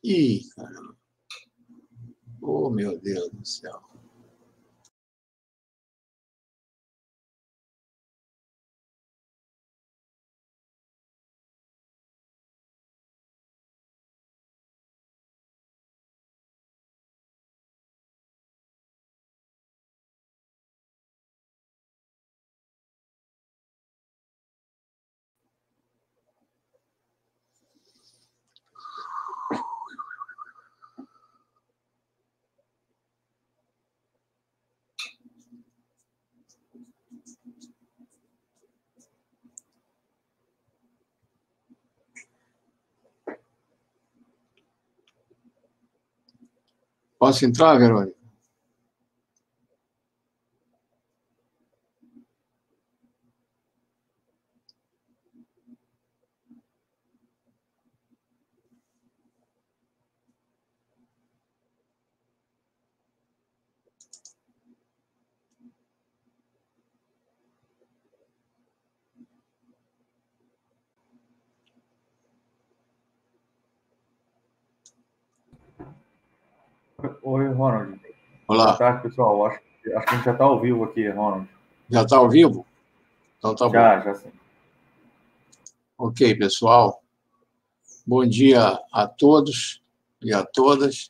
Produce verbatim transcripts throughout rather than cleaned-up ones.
Ih, caramba. Oh, meu Deus do céu. Posso entrar, Verônica? Oi, Ronald. Olá. Boa tarde, pessoal. Acho, acho que a gente já está ao vivo aqui, Ronald. Já está ao vivo? Então tá já, bom. Já, sim. Ok, pessoal. Bom dia a todos e a todas.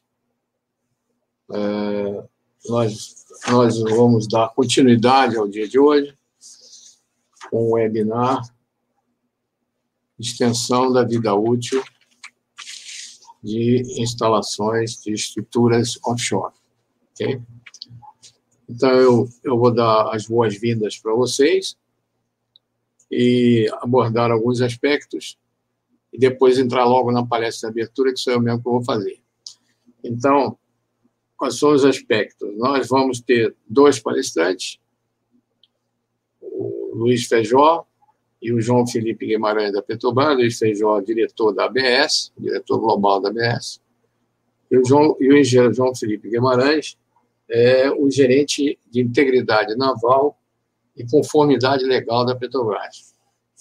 É, nós, nós vamos dar continuidade ao dia de hoje com o webinar Extensão da Vida Útil de Instalações de Estruturas Offshore. Okay? Então, eu, eu vou dar as boas-vindas para vocês e abordar alguns aspectos e depois entrar logo na palestra de abertura, que sou eu mesmo que eu vou fazer. Então, quais são os aspectos? Nós vamos ter dois palestrantes, o Luiz Feijó e o João Felipe Guimarães da Petrobras. Luiz Feijó, diretor da A B S, diretor global da A B S, e o, João, e o engenheiro João Felipe Guimarães é o gerente de integridade naval e conformidade legal da Petrobras.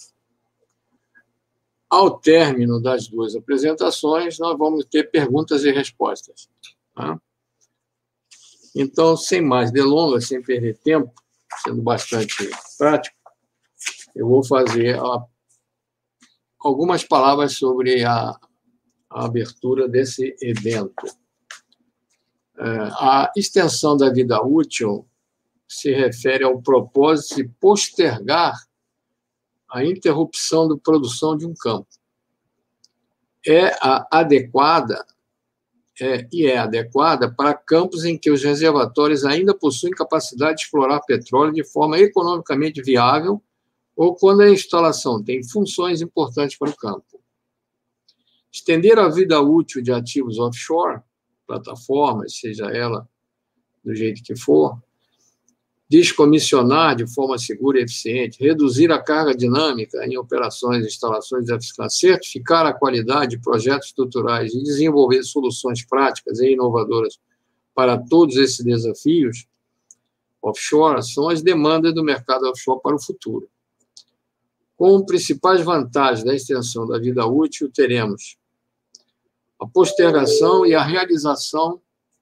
Ao término das duas apresentações, nós vamos ter perguntas e respostas. Tá? Então, sem mais delongas, sem perder tempo, sendo bastante prático, eu vou fazer a, algumas palavras sobre a, a abertura desse evento. É, a extensão da vida útil se refere ao propósito de postergar a interrupção da produção de um campo. É a adequada é, e é adequada para campos em que os reservatórios ainda possuem capacidade de explorar petróleo de forma economicamente viável ou quando a instalação tem funções importantes para o campo. Estender a vida útil de ativos offshore, plataformas, seja ela do jeito que for, descomissionar de forma segura e eficiente, reduzir a carga dinâmica em operações e instalações de eficácia, certificar a qualidade de projetos estruturais e desenvolver soluções práticas e inovadoras para todos esses desafios offshore são as demandas do mercado offshore para o futuro. Como principais vantagens da extensão da vida útil, teremos a postergação e a realização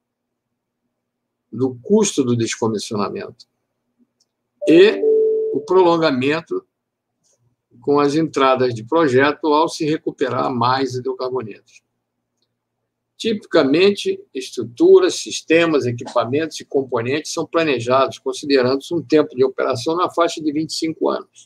do custo do descomissionamento e o prolongamento com as entradas de projeto ao se recuperar mais hidrocarbonetos. Tipicamente, estruturas, sistemas, equipamentos e componentes são planejados considerando-se um tempo de operação na faixa de vinte e cinco anos.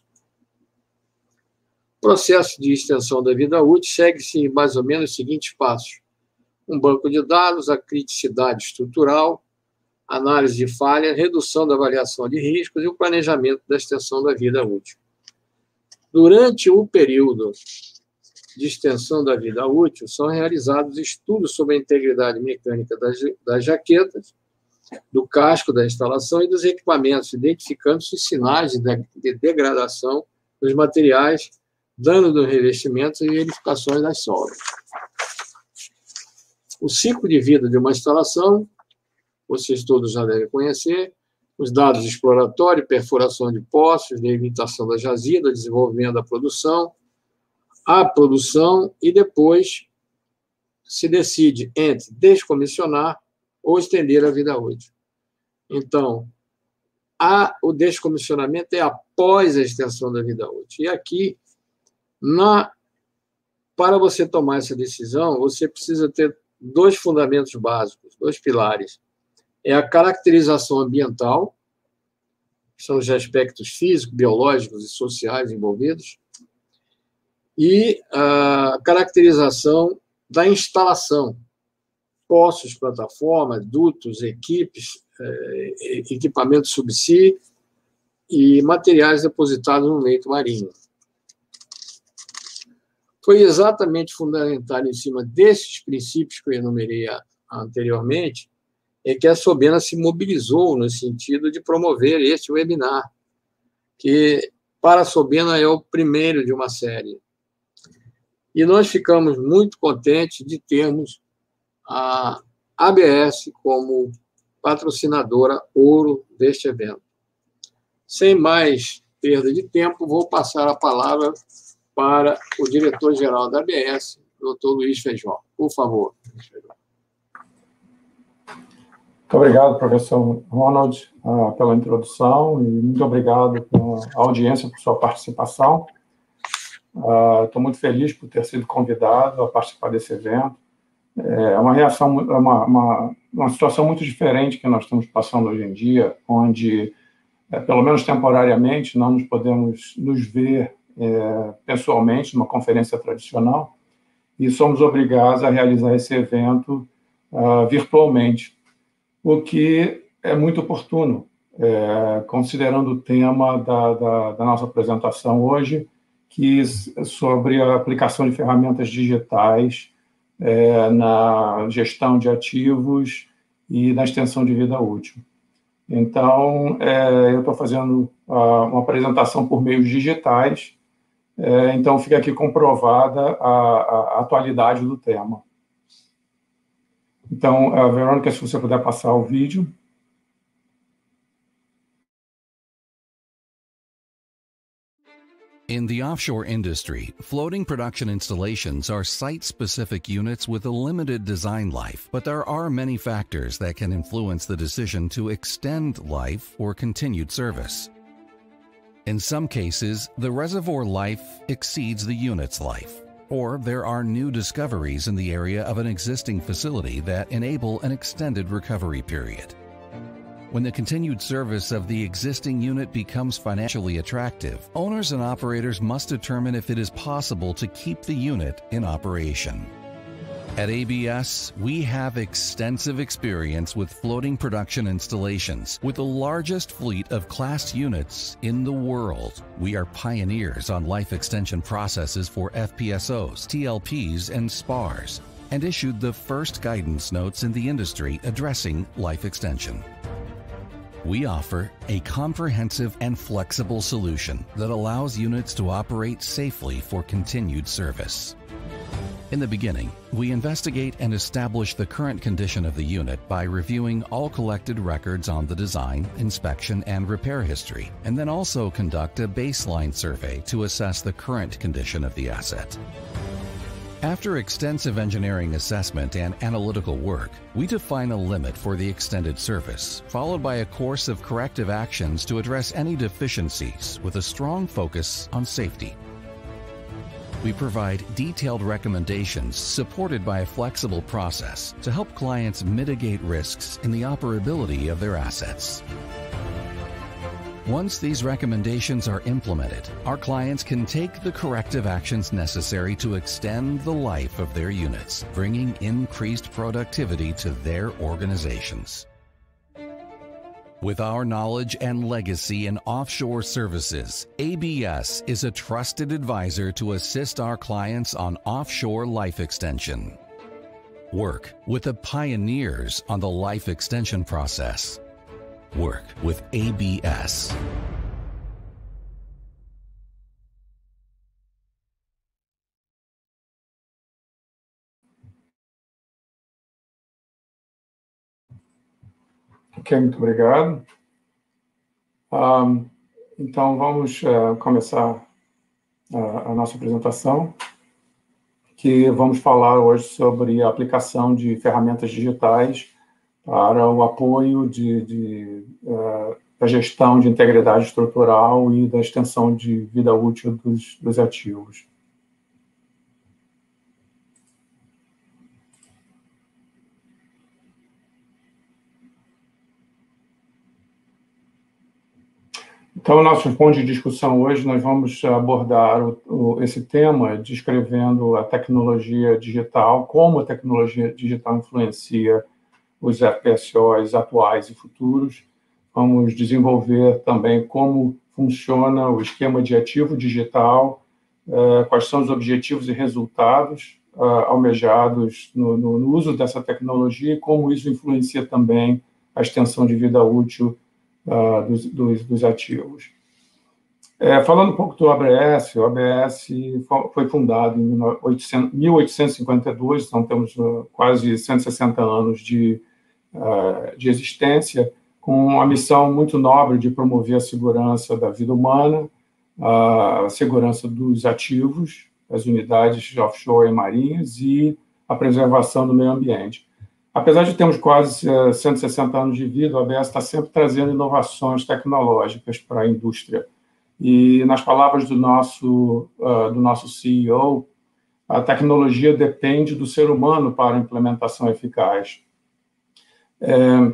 O processo de extensão da vida útil segue-se mais ou menos os seguintes passos: um banco de dados, a criticidade estrutural, análise de falha, redução da avaliação de riscos e o planejamento da extensão da vida útil. Durante o período de extensão da vida útil, são realizados estudos sobre a integridade mecânica das, das jaquetas, do casco da instalação e dos equipamentos, identificando-se os sinais de, de degradação dos materiais, dano dos revestimentos e verificações das sobras. O ciclo de vida de uma instalação, vocês todos já devem conhecer, os dados exploratórios, perfuração de poços, delimitação da jazida, desenvolvimento da produção, a produção e depois se decide entre descomissionar ou estender a vida útil. Então, a, o descomissionamento é após a extensão da vida útil. E aqui, na, para você tomar essa decisão, você precisa ter dois fundamentos básicos, dois pilares. É a caracterização ambiental, que são os aspectos físicos, biológicos e sociais envolvidos, e a caracterização da instalação, postos, plataformas, dutos, equipes, equipamentos subsea e materiais depositados no leito marinho. Foi exatamente fundamentado em cima desses princípios que eu enumerei anteriormente, é que a Sobena se mobilizou no sentido de promover este webinar, que para a Sobena é o primeiro de uma série. E nós ficamos muito contentes de termos a A B S como patrocinadora ouro deste evento. Sem mais perda de tempo, vou passar a palavra para o diretor-geral da A B S, doutor Luiz Feijó. Por favor. Muito obrigado, professor Ronald, uh, pela introdução e muito obrigado pela audiência, por sua participação. Estou uh, muito feliz por ter sido convidado a participar desse evento. É uma reação, uma, uma, uma situação muito diferente que nós estamos passando hoje em dia, onde, é, pelo menos temporariamente, não nos podemos nos ver é, pessoalmente numa conferência tradicional e somos obrigados a realizar esse evento uh, virtualmente, o que é muito oportuno, é, considerando o tema da, da, da nossa apresentação hoje, que é sobre a aplicação de ferramentas digitais É, na gestão de ativos e na extensão de vida útil. Então, é, eu estou fazendo uh, uma apresentação por meios digitais, é, então fica aqui comprovada a, a atualidade do tema. Então, uh, Verônica, se você puder passar o vídeo. In the offshore industry, floating production installations are site-specific units with a limited design life, but there are many factors that can influence the decision to extend life or continued service. In some cases, the reservoir life exceeds the unit's life, or there are new discoveries in the area of an existing facility that enable an extended recovery period. When the continued service of the existing unit becomes financially attractive, owners and operators must determine if it is possible to keep the unit in operation. At A B S, we have extensive experience with floating production installations, with the largest fleet of classed units in the world. We are pioneers on life extension processes for F P S Os, T L Ps, and SPARs, and issued the first guidance notes in the industry addressing life extension. We offer a comprehensive and flexible solution that allows units to operate safely for continued service. In the beginning, we investigate and establish the current condition of the unit by reviewing all collected records on the design, inspection, and repair history, and then also conduct a baseline survey to assess the current condition of the asset. After extensive engineering assessment and analytical work, we define a limit for the extended service, followed by a course of corrective actions to address any deficiencies with a strong focus on safety. We provide detailed recommendations supported by a flexible process to help clients mitigate risks in the operability of their assets. Once these recommendations are implemented, our clients can take the corrective actions necessary to extend the life of their units, bringing increased productivity to their organizations. With our knowledge and legacy in offshore services, A B S is a trusted advisor to assist our clients on offshore life extension. Work with the pioneers on the life extension process. Work with A B S. Ok, muito obrigado. Um, então, vamos uh, começar uh, a nossa apresentação, que que vamos falar hoje sobre a aplicação de ferramentas digitais para o apoio de, de, uh, da gestão de integridade estrutural e da extensão de vida útil dos, dos ativos. Então, o nosso ponto de discussão hoje, nós vamos abordar o, o, esse tema descrevendo a tecnologia digital, como a tecnologia digital influencia os F P S Os atuais e futuros. Vamos desenvolver também como funciona o esquema de ativo digital, eh, quais são os objetivos e resultados eh, almejados no, no, no uso dessa tecnologia e como isso influencia também a extensão de vida útil Uh, dos, dos, dos ativos. É, falando um pouco do A B S, o A B S foi fundado em mil oitocentos e cinquenta e dois, então temos uh, quase cento e sessenta anos de, uh, de existência, com a missão muito nobre de promover a segurança da vida humana, a segurança dos ativos, das unidades offshore e marinhas e a preservação do meio ambiente. Apesar de termos quase cento e sessenta anos de vida, o A B S está sempre trazendo inovações tecnológicas para a indústria. E, nas palavras do nosso, uh, do nosso C E O, a tecnologia depende do ser humano para a implementação eficaz. É,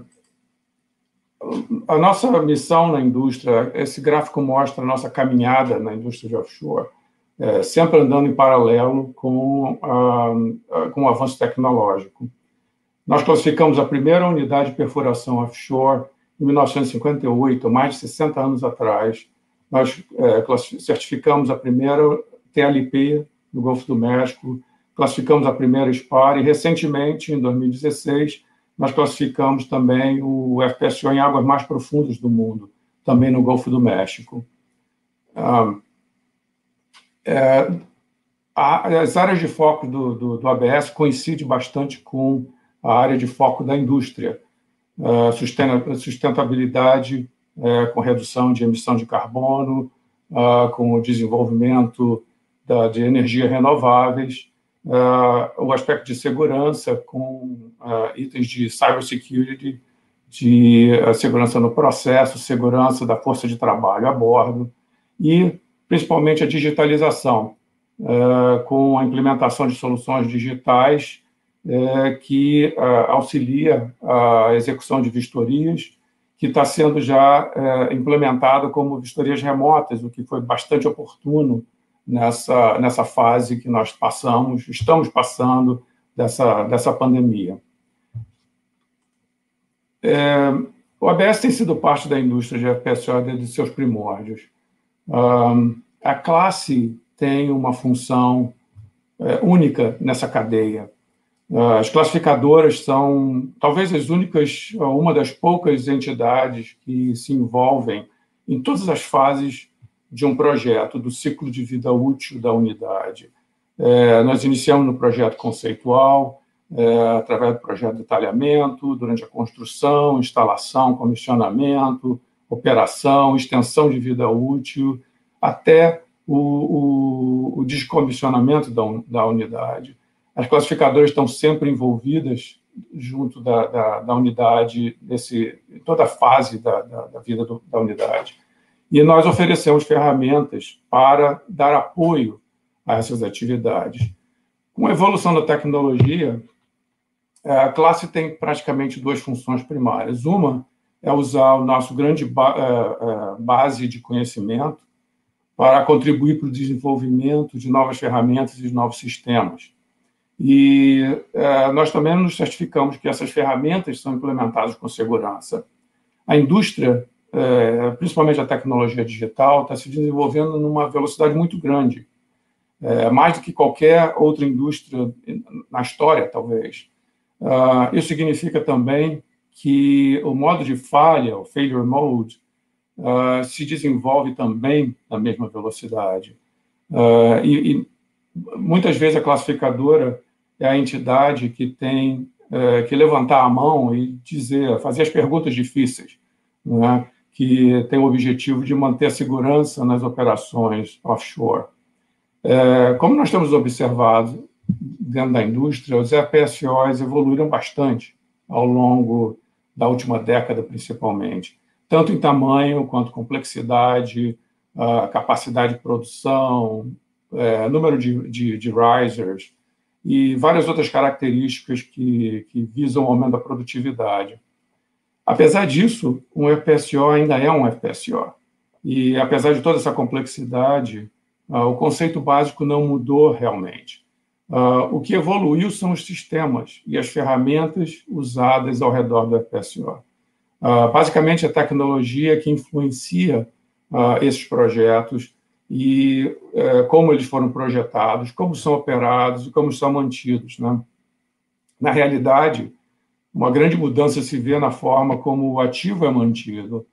a nossa missão na indústria, esse gráfico mostra a nossa caminhada na indústria de offshore, é, sempre andando em paralelo com, uh, com o avanço tecnológico. Nós classificamos a primeira unidade de perfuração offshore em mil novecentos e cinquenta e oito, mais de sessenta anos atrás. Nós é, certificamos a primeira T L P no Golfo do México, classificamos a primeira SPAR e, recentemente, em dois mil e dezesseis, nós classificamos também o F P S O em águas mais profundas do mundo, também no Golfo do México. Ah, é, as áreas de foco do, do, do A B S coincidem bastante com a área de foco da indústria, sustentabilidade com redução de emissão de carbono, com o desenvolvimento de energias renováveis, o aspecto de segurança com itens de cybersecurity, de segurança no processo, segurança da força de trabalho a bordo e, principalmente, a digitalização, com a implementação de soluções digitais É, que uh, auxilia a execução de vistorias, que está sendo já uh, implementado como vistorias remotas, o que foi bastante oportuno nessa, nessa fase que nós passamos, estamos passando dessa, dessa pandemia. É, o A B S tem sido parte da indústria de F P S O desde seus primórdios. Um, a classe tem uma função uh, única nessa cadeia. As classificadoras são, talvez, as únicas, uma das poucas entidades que se envolvem em todas as fases de um projeto, do ciclo de vida útil da unidade. É, nós iniciamos no projeto conceitual, é, através do projeto de detalhamento, durante a construção, instalação, comissionamento, operação, extensão de vida útil, até o, o, o descomissionamento da, da unidade. As classificadoras estão sempre envolvidas junto da, da, da unidade, desse, toda a fase da, da, da vida do, da unidade. E nós oferecemos ferramentas para dar apoio a essas atividades. Com a evolução da tecnologia, a classe tem praticamente duas funções primárias. Uma é usar o nosso grande ba, base de conhecimento para contribuir para o desenvolvimento de novas ferramentas e de novos sistemas. E eh, nós também nos certificamos que essas ferramentas são implementadas com segurança. A indústria, eh, principalmente a tecnologia digital, está se desenvolvendo numa velocidade muito grande, eh, mais do que qualquer outra indústria na história, talvez. Uh, isso significa também que o modo de falha, o failure mode, uh, se desenvolve também na mesma velocidade. Uh, e, e muitas vezes a classificadora é a entidade que tem é, que levantar a mão e dizer, fazer as perguntas difíceis, não é? Que tem o objetivo de manter a segurança nas operações offshore. É, como nós temos observado dentro da indústria, os F P S Os evoluíram bastante ao longo da última década, principalmente, tanto em tamanho quanto complexidade, uh, capacidade de produção, uh, número de, de, de risers e várias outras características que, que visam o aumento da produtividade. Apesar disso, um F P S O ainda é um F P S O. E, apesar de toda essa complexidade, uh, o conceito básico não mudou realmente. Uh, o que evoluiu são os sistemas e as ferramentas usadas ao redor do F P S O. Uh, basicamente, a tecnologia que influencia uh, esses projetos e uh, como eles foram projetados, como são operados e como são mantidos, né? Na realidade, uma grande mudança se vê na forma como o ativo é mantido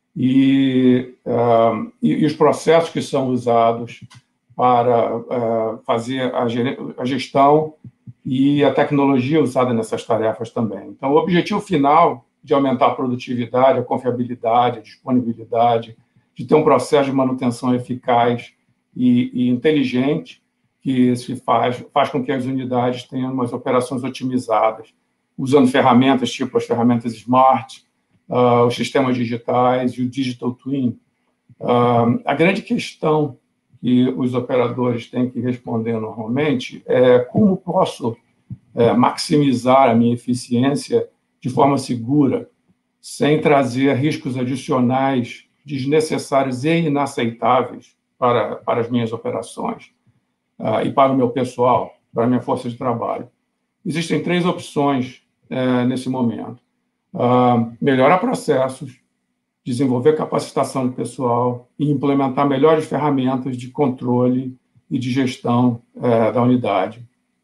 e, uh, e, e os processos que são usados para uh, fazer a, a gestão e a tecnologia usada nessas tarefas também. Então, o objetivo final de aumentar a produtividade, a confiabilidade, a disponibilidade, de ter um processo de manutenção eficaz e, e inteligente que se faz, faz com que as unidades tenham umas operações otimizadas, usando ferramentas tipo as ferramentas Smart, uh, os sistemas digitais e o Digital Twin. Uh, a grande questão que os operadores têm que responder normalmente é como posso é, maximizar a minha eficiência de forma segura, sem trazer riscos adicionais, desnecessários e inaceitáveis para, para as minhas operações uh, e para o meu pessoal, para a minha força de trabalho. Existem três opções é, nesse momento. Uh, melhorar processos, desenvolver capacitação do pessoal e implementar melhores ferramentas de controle e de gestão é, da unidade.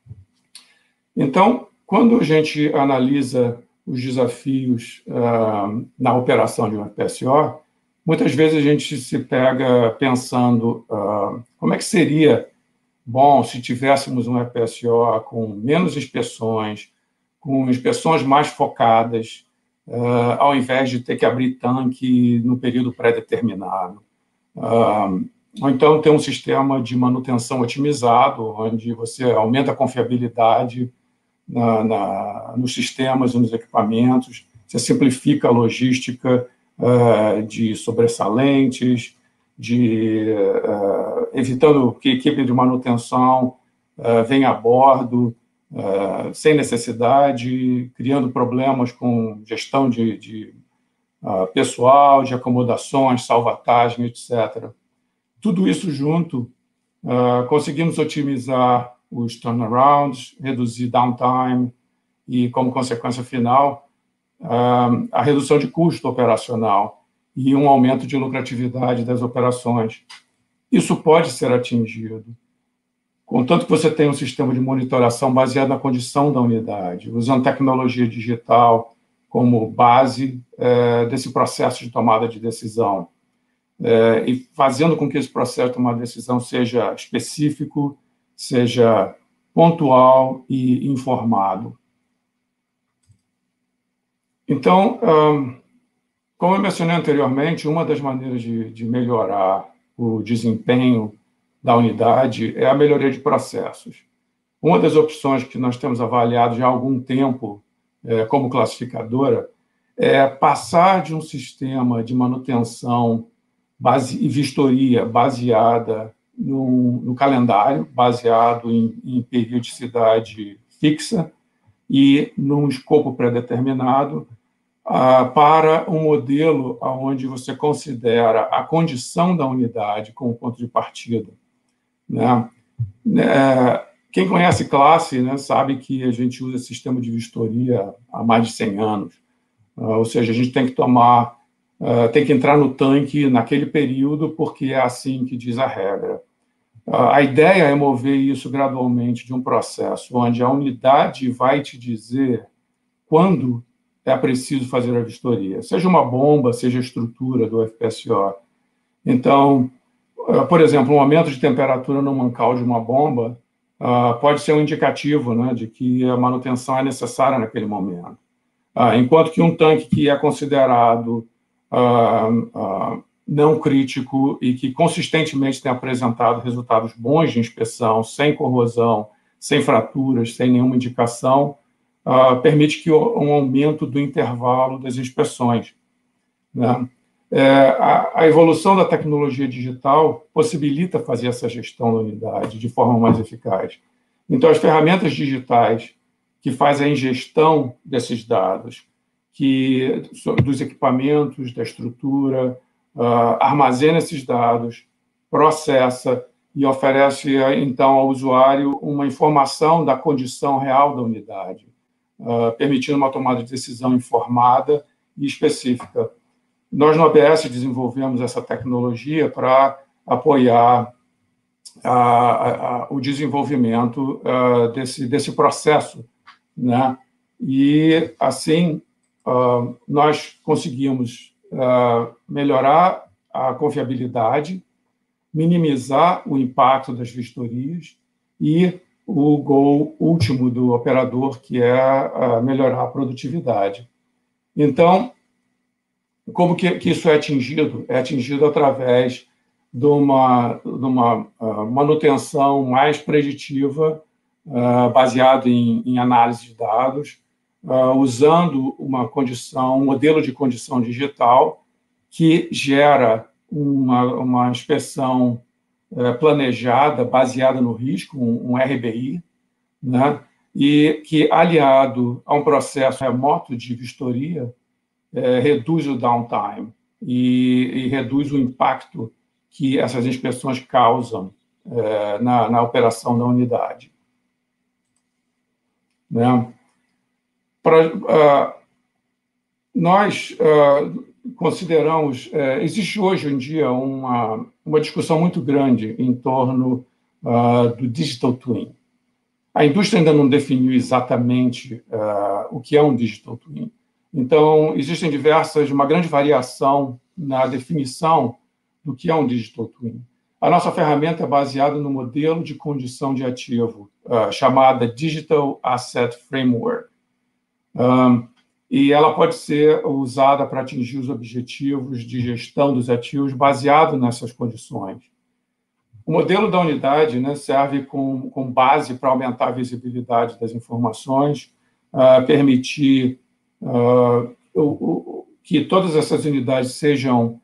Então, quando a gente analisa os desafios uh, na operação de um F P S O, muitas vezes a gente se pega pensando uh, como é que seria bom se tivéssemos um F P S O com menos inspeções, com inspeções mais focadas, uh, ao invés de ter que abrir tanque no período pré-determinado. Uh, ou então ter um sistema de manutenção otimizado, onde você aumenta a confiabilidade na, na, nos sistemas e nos equipamentos, você simplifica a logística uh, de sobressalentes, de, uh, evitando que a equipe de manutenção uh, venha a bordo uh, sem necessidade, criando problemas com gestão de, de uh, pessoal, de acomodações, salvatagem, etcétera. Tudo isso junto, uh, conseguimos otimizar os turnarounds, reduzir downtime e, como consequência final, uh, a redução de custo operacional e um aumento de lucratividade das operações. Isso pode ser atingido, contanto que você tenha um sistema de monitoração baseado na condição da unidade, usando tecnologia digital como base eh, desse processo de tomada de decisão, eh, e fazendo com que esse processo de tomada de decisão seja específico, seja pontual e informado. Então, um, como eu mencionei anteriormente, uma das maneiras de, de melhorar o desempenho da unidade é a melhoria de processos. Uma das opções que nós temos avaliado já há algum tempo é, como classificadora é passar de um sistema de manutenção base, e vistoria baseada no, no calendário, baseado em, em periodicidade fixa e num escopo pré-determinado, Uh, para um modelo onde você considera a condição da unidade como ponto de partida. Né? É, quem conhece classe, né, sabe que a gente usa sistema de vistoria há mais de cem anos. Uh, ou seja, a gente tem que tomar, uh, tem que entrar no tanque naquele período, porque é assim que diz a regra. Uh, a ideia é mover isso gradualmente de um processo onde a unidade vai te dizer quando é preciso fazer a vistoria, seja uma bomba, seja a estrutura do F P S O. Então, por exemplo, um aumento de temperatura no mancal de uma bomba uh, pode ser um indicativo, né, de que a manutenção é necessária naquele momento. Uh, enquanto que um tanque que é considerado uh, uh, não crítico e que consistentemente tem apresentado resultados bons de inspeção, sem corrosão, sem fraturas, sem nenhuma indicação, uh, permite que um aumento do intervalo das inspeções, né? É, a, a evolução da tecnologia digital possibilita fazer essa gestão da unidade de forma mais eficaz. Então, as ferramentas digitais que fazem a ingestão desses dados, que, dos equipamentos, da estrutura, uh, armazena esses dados, processa e oferece, então, ao usuário uma informação da condição real da unidade, uh, permitindo uma tomada de decisão informada e específica. Nós, no A B S, desenvolvemos essa tecnologia para apoiar a, a, a, o desenvolvimento uh, desse, desse processo, né? E, assim, uh, nós conseguimos uh, melhorar a confiabilidade, minimizar o impacto das vistorias e o goal último do operador, que é uh, melhorar a produtividade. Então, como que, que isso é atingido? É atingido através de uma, de uma uh, manutenção mais preditiva, uh, baseada em, em análise de dados, uh, usando uma condição, um modelo de condição digital que gera uma, uma inspeção uh, planejada, baseada no risco, um, um R B I, né? E que, aliado a um processo remoto de vistoria, É, reduz o downtime e, e reduz o impacto que essas inspeções causam é, na, na operação da unidade. Né? Pra, uh, nós uh, consideramos... Uh, existe hoje em dia uma, uma discussão muito grande em torno uh, do Digital Twin. A indústria ainda não definiu exatamente uh, o que é um Digital Twin. Então, existem diversas, uma grande variação na definição do que é um Digital Twin. A nossa ferramenta é baseada no modelo de condição de ativo, uh, chamada Digital Asset Framework. Um, e ela pode ser usada para atingir os objetivos de gestão dos ativos baseado nessas condições. O modelo da unidade, né, serve com, com base para aumentar a visibilidade das informações, uh, permitir Uh, o, o, que todas essas unidades sejam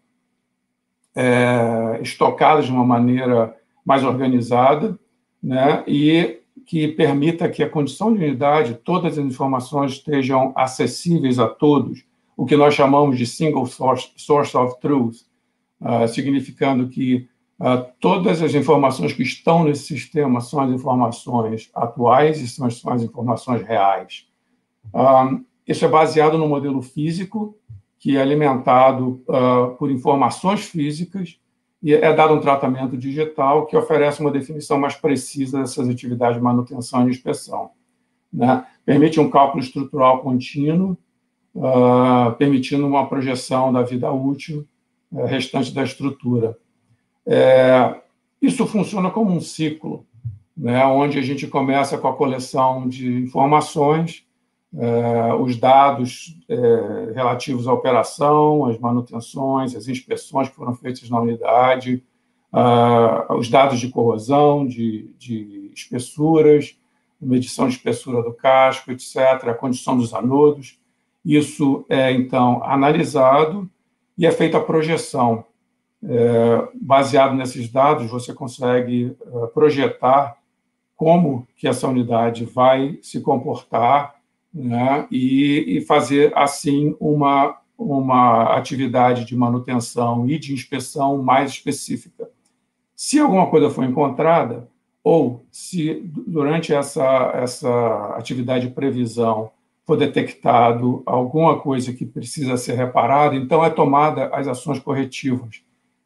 é, estocadas de uma maneira mais organizada, né, e que permita que a condição de unidade, todas as informações estejam acessíveis a todos, o que nós chamamos de single source, source of truth, uh, significando que uh, todas as informações que estão nesse sistema são as informações atuais e são as, são as informações reais. Um, Isso é baseado no modelo físico, que é alimentado uh, por informações físicas e é dado um tratamento digital que oferece uma definição mais precisa dessas atividades de manutenção e inspeção, né? Permite um cálculo estrutural contínuo, uh, permitindo uma projeção da vida útil uh, restante da estrutura. É, isso funciona como um ciclo, né, onde a gente começa com a coleção de informações, Uh, os dados uh, relativos à operação, as manutenções, as inspeções que foram feitas na unidade, uh, os dados de corrosão, de, de espessuras, medição de espessura do casco, etcétera, a condição dos anodos. Isso é, então, analisado e é feita a projeção. Uh, baseado nesses dados, você consegue uh, projetar como que essa unidade vai se comportar, né, e, e fazer, assim, uma, uma atividade de manutenção e de inspeção mais específica. Se alguma coisa for encontrada, ou se durante essa, essa atividade de previsão for detectado alguma coisa que precisa ser reparada, então é tomada as ações corretivas,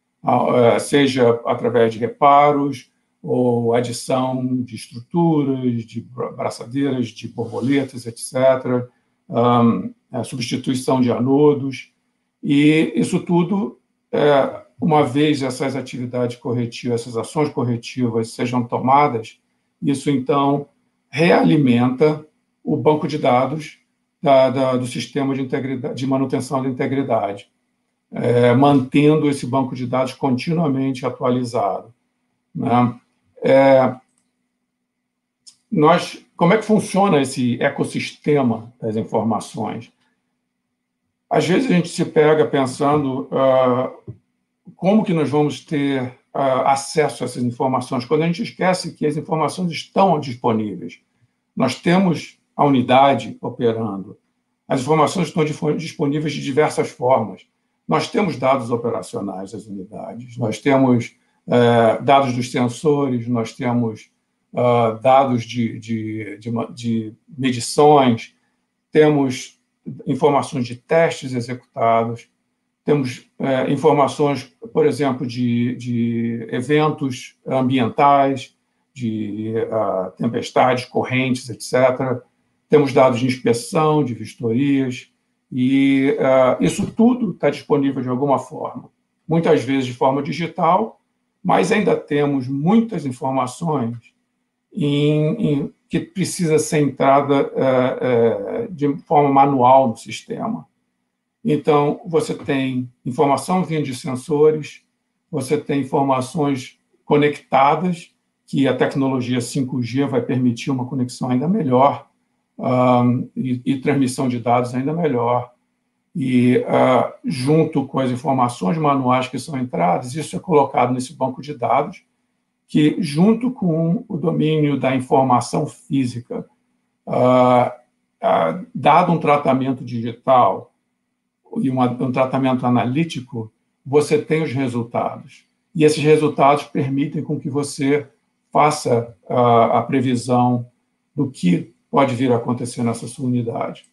seja através de reparos, ou adição de estruturas, de braçadeiras, de borboletas, etcétera, um, a substituição de anodos, e isso tudo, é, uma vez essas atividades corretivas, essas ações corretivas sejam tomadas, isso, então, realimenta o banco de dados da, da, do sistema de, integridade, de manutenção da integridade, é, mantendo esse banco de dados continuamente atualizado, né? É, nós, como é que funciona esse ecossistema das informações? Às vezes a gente se pega pensando uh, como que nós vamos ter uh, acesso a essas informações, quando a gente esquece que as informações estão disponíveis. Nós temos a unidade operando, as informações estão disponíveis de diversas formas. Nós temos dados operacionais das unidades, nós temos uh, dados dos sensores, nós temos uh, dados de, de, de, de medições, temos informações de testes executados, temos é, informações, por exemplo, de, de eventos ambientais, de uh, tempestades, correntes, etcétera. Temos dados de inspeção, de vistorias, e uh, isso tudo está disponível de alguma forma. Muitas vezes de forma digital, mas ainda temos muitas informações em, em, que precisa ser entrada uh, uh, de forma manual no sistema. Então, você tem informação vinda de sensores, você tem informações conectadas, que a tecnologia cinco G vai permitir uma conexão ainda melhor, um, e, e transmissão de dados ainda melhor. E, uh, junto com as informações manuais que são entradas, isso é colocado nesse banco de dados, que, junto com o domínio da informação física, uh, uh, dado um tratamento digital e uma, um tratamento analítico, você tem os resultados. E esses resultados permitem com que você faça uh, a previsão do que pode vir a acontecer nessa sua unidade.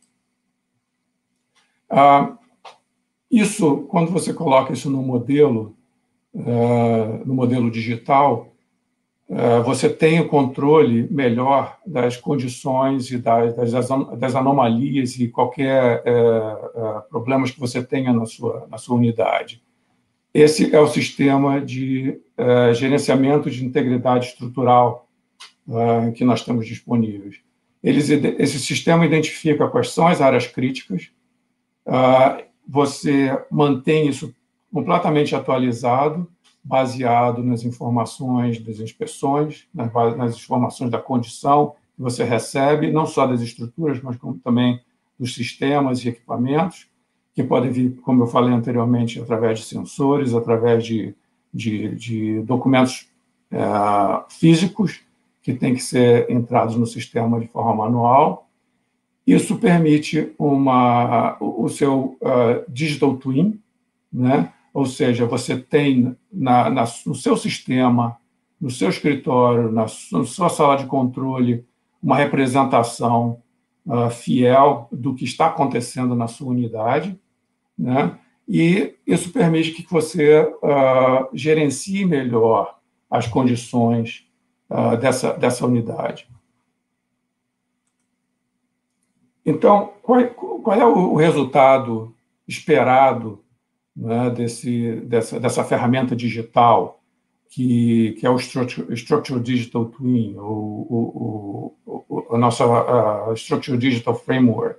Uh, isso, quando você coloca isso no modelo, uh, no modelo digital, uh, você tem o controle melhor das condições e das, das, das anomalias e qualquer uh, uh, problemas que você tenha na sua, na sua unidade. Esse é o sistema de uh, gerenciamento de integridade estrutural uh, que nós temos disponíveis. Eles, esse sistema identifica quais são as áreas críticas, uh, você mantém isso completamente atualizado, baseado nas informações das inspeções, nas, nas informações da condição que você recebe, não só das estruturas, mas como também dos sistemas e equipamentos, que podem vir, como eu falei anteriormente, através de sensores, através de, de, de documentos é, físicos que têm que ser entrados no sistema de forma manual. Isso permite uma, o seu uh, digital twin, né? Ou seja, você tem na, na, no seu sistema, no seu escritório, na sua, sua sala de controle, uma representação uh, fiel do que está acontecendo na sua unidade, né? E isso permite que você uh, gerencie melhor as condições uh, dessa, dessa unidade. Então, qual, qual é o resultado esperado, né, desse, dessa, dessa ferramenta digital, que, que é o Structure, Structure Digital Twin, o, o, o, a nossa a Structure Digital Framework?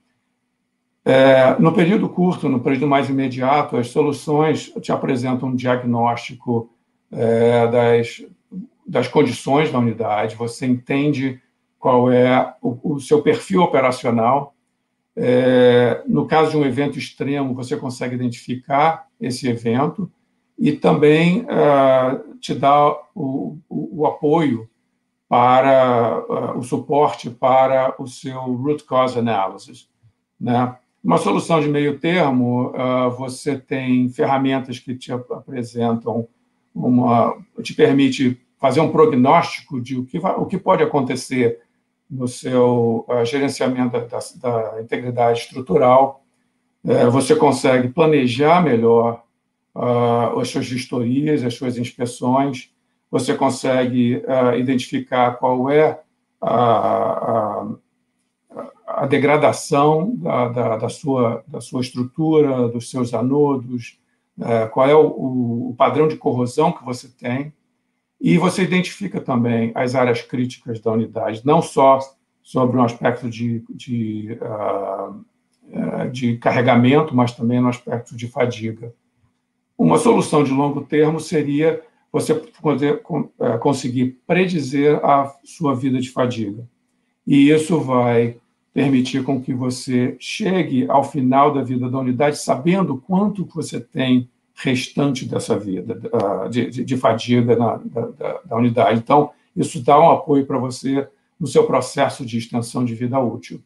É, no período curto, no período mais imediato, as soluções te apresentam um diagnóstico é, das, das condições da unidade, você entende qual é o, o seu perfil operacional. É, no caso de um evento extremo, você consegue identificar esse evento e também é, te dá o, o, o apoio para uh, o suporte para o seu root cause analysis, né? Uma solução de meio termo, uh, você tem ferramentas que te apresentam, uma, te permite fazer um prognóstico de o que, vai, o que pode acontecer no seu uh, gerenciamento da, da, da integridade estrutural. Uh, você consegue planejar melhor uh, as suas vistorias, as suas inspeções, você consegue uh, identificar qual é a, a a degradação da, da, da, sua, da sua estrutura, dos seus anodos, é, qual é o, o padrão de corrosão que você tem, e você identifica também as áreas críticas da unidade, não só sobre um aspecto de, de, uh, de carregamento, mas também no aspecto de fadiga. Uma solução de longo termo seria você poder conseguir predizer a sua vida de fadiga. E isso vai permitir com que você chegue ao final da vida da unidade sabendo quanto você tem restante dessa vida, de, de, de fadiga na, da, da unidade. Então, isso dá um apoio para você no seu processo de extensão de vida útil.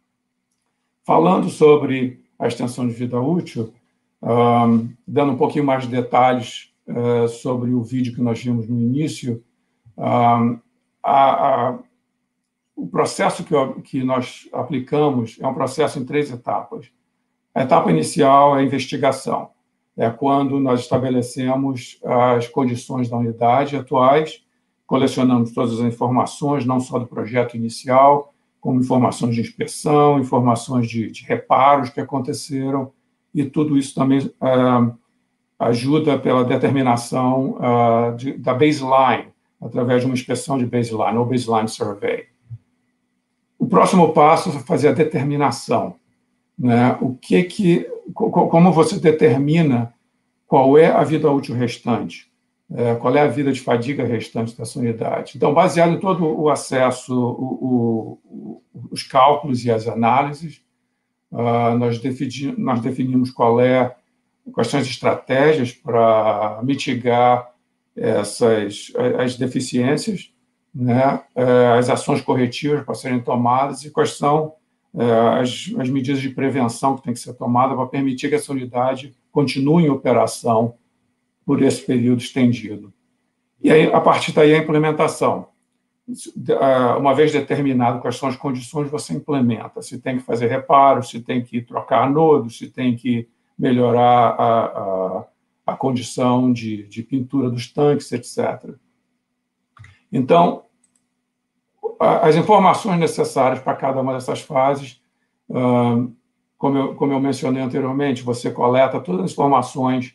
Falando sobre a extensão de vida útil, um, dando um pouquinho mais de detalhes uh, sobre o vídeo que nós vimos no início, um, a, a, o processo que, que nós aplicamos é um processo em três etapas. A etapa inicial é a investigação. É quando nós estabelecemos as condições da unidade atuais, colecionamos todas as informações, não só do projeto inicial, como informações de inspeção, informações de, de reparos que aconteceram, e tudo isso também uh, ajuda pela determinação uh, de, da baseline, através de uma inspeção de baseline, ou baseline survey. O próximo passo é fazer a determinação. Né? O que que, como você determina qual é a vida útil restante, é, qual é a vida de fadiga restante dessa unidade. Então, baseado em todo o acesso, o, o, os cálculos e as análises, uh, nós, defini, nós definimos qual é, quais são as estratégias para mitigar essas as deficiências, né? As ações corretivas para serem tomadas e quais são As, as medidas de prevenção que tem que ser tomada para permitir que essa unidade continue em operação por esse período estendido. E aí, a partir daí, a implementação. Uma vez determinado quais são as condições, você implementa. Se tem que fazer reparos, se tem que trocar anodos, se tem que melhorar a, a, a condição de, de pintura dos tanques, etcétera. Então, as informações necessárias para cada uma dessas fases, como eu, como eu mencionei anteriormente, você coleta todas as informações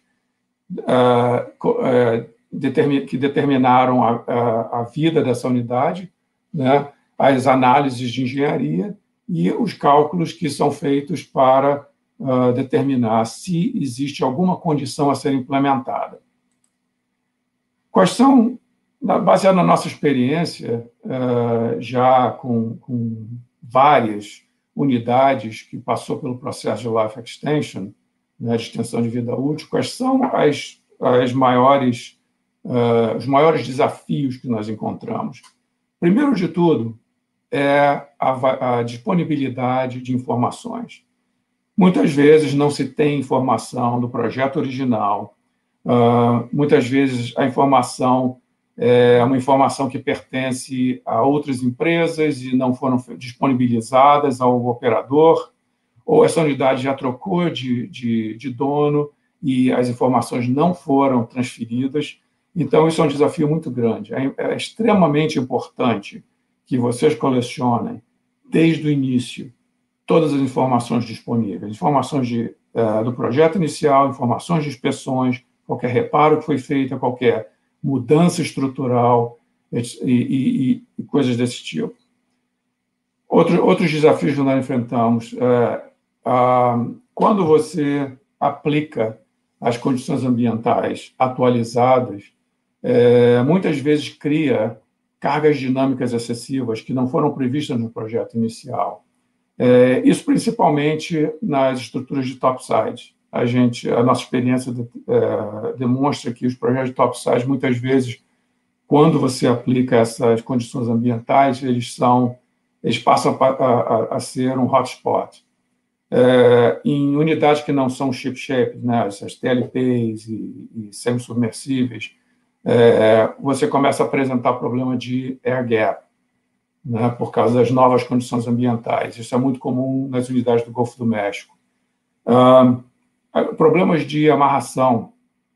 que determinaram a, a, a vida dessa unidade, né, as análises de engenharia e os cálculos que são feitos para uh, determinar se existe alguma condição a ser implementada. Quais são, baseado na nossa experiência, uh, já com, com várias unidades que passou pelo processo de Life Extension, né, de extensão de vida útil, quais são as, as maiores, uh, os maiores desafios que nós encontramos? Primeiro de tudo, é a, a disponibilidade de informações. Muitas vezes não se tem informação do projeto original, uh, muitas vezes a informação é uma informação que pertence a outras empresas e não foram disponibilizadas ao operador, ou essa unidade já trocou de, de, de dono e as informações não foram transferidas. Então, isso é um desafio muito grande. É, é extremamente importante que vocês colecionem, desde o início, todas as informações disponíveis, informações de, uh, do projeto inicial, informações de inspeções, qualquer reparo que foi feito, qualquer mudança estrutural e, e, e coisas desse tipo. Outro, outros desafios que nós enfrentamos, é, a, quando você aplica as condições ambientais atualizadas, é, muitas vezes cria cargas dinâmicas excessivas que não foram previstas no projeto inicial. É, isso principalmente nas estruturas de topside. A, gente, a nossa experiência de, é, demonstra que os projetos de topside, muitas vezes, quando você aplica essas condições ambientais, eles, são, eles passam a, a, a ser um hotspot. É, em unidades que não são ship-shaped, né, essas T L Ps e, e semi-submersíveis, é, você começa a apresentar problema de air gap, né, por causa das novas condições ambientais. Isso é muito comum nas unidades do Golfo do México. Ah, problemas de amarração.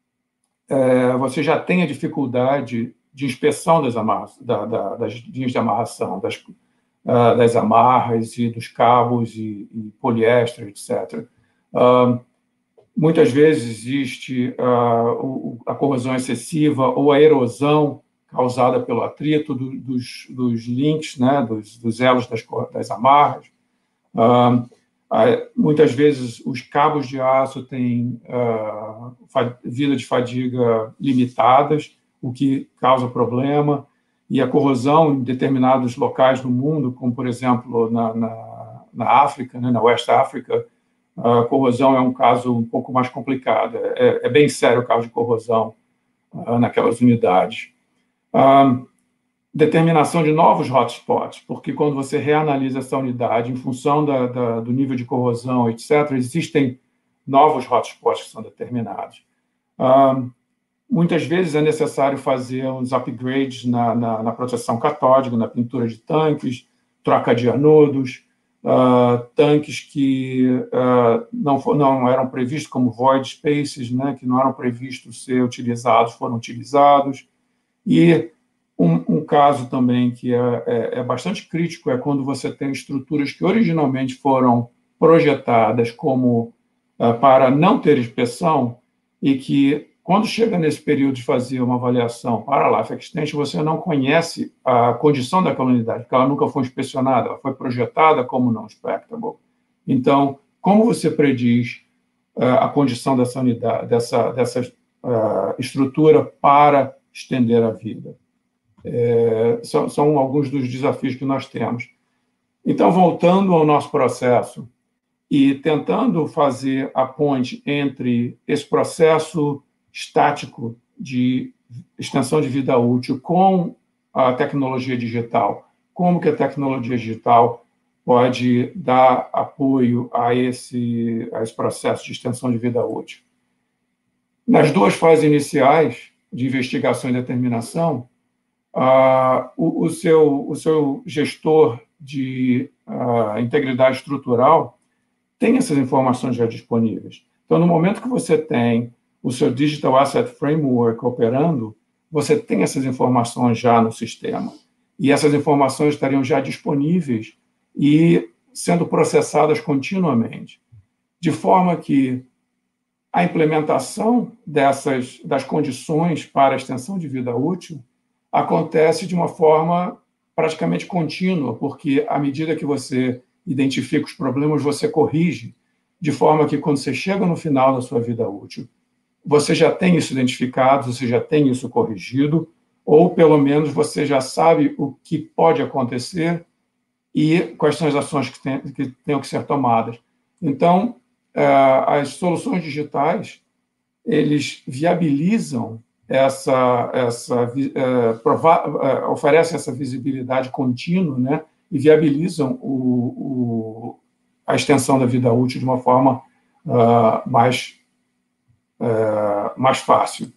É, você já tem a dificuldade de inspeção das, amarras, da, da, das linhas de amarração, das, uh, das amarras e dos cabos e, e poliéster, etcétera. Uh, muitas vezes existe uh, o, a corrosão excessiva ou a erosão causada pelo atrito do, dos, dos links, né, dos, dos elos das, das amarras. Uh, Muitas vezes os cabos de aço têm uh, vida de fadiga limitadas, o que causa problema, e a corrosão em determinados locais do mundo, como, por exemplo, na, na, na África, né, na West África, a corrosão é um caso um pouco mais complicado. É, é bem sério o caso de corrosão uh, naquelas unidades. Uh, determinação de novos hotspots, porque quando você reanalisa essa unidade em função da, da, do nível de corrosão, etcétera, existem novos hotspots que são determinados. Uh, muitas vezes é necessário fazer uns upgrades na, na, na proteção catódica, na pintura de tanques, troca de anodos, uh, tanques que uh, não, for, não eram previstos como void spaces, né, que não eram previstos ser utilizados, foram utilizados. E um, um caso também que é, é, é bastante crítico é quando você tem estruturas que originalmente foram projetadas como uh, para não ter inspeção e que, quando chega nesse período de fazer uma avaliação para a Life Extension, você não conhece a condição daquela unidade, porque ela nunca foi inspecionada, ela foi projetada como não inspectable. Então, como você prediz uh, a condição dessa unidade, dessa, dessa uh, estrutura para estender a vida? É, são, são alguns dos desafios que nós temos. Então, voltando ao nosso processo e tentando fazer a ponte entre esse processo estático de extensão de vida útil com a tecnologia digital, como que a tecnologia digital pode dar apoio a esse, a esse processo de extensão de vida útil. Nas duas fases iniciais de investigação e determinação, Uh, o, o, seu, o seu gestor de uh, integridade estrutural tem essas informações já disponíveis. Então, no momento que você tem o seu Digital Asset Framework operando, você tem essas informações já no sistema. E essas informações estariam já disponíveis e sendo processadas continuamente. De forma que a implementação dessas, das condições para a extensão de vida útil acontece de uma forma praticamente contínua, porque à medida que você identifica os problemas, você corrige, de forma que quando você chega no final da sua vida útil, você já tem isso identificado, você já tem isso corrigido, ou pelo menos você já sabe o que pode acontecer e quais são as ações que, tem, que tenham que ser tomadas. Então, as soluções digitais, eles viabilizam essa, essa uh, prova, uh, oferecem essa visibilidade contínua, né, e viabilizam o, o, a extensão da vida útil de uma forma uh, mais, uh, mais fácil.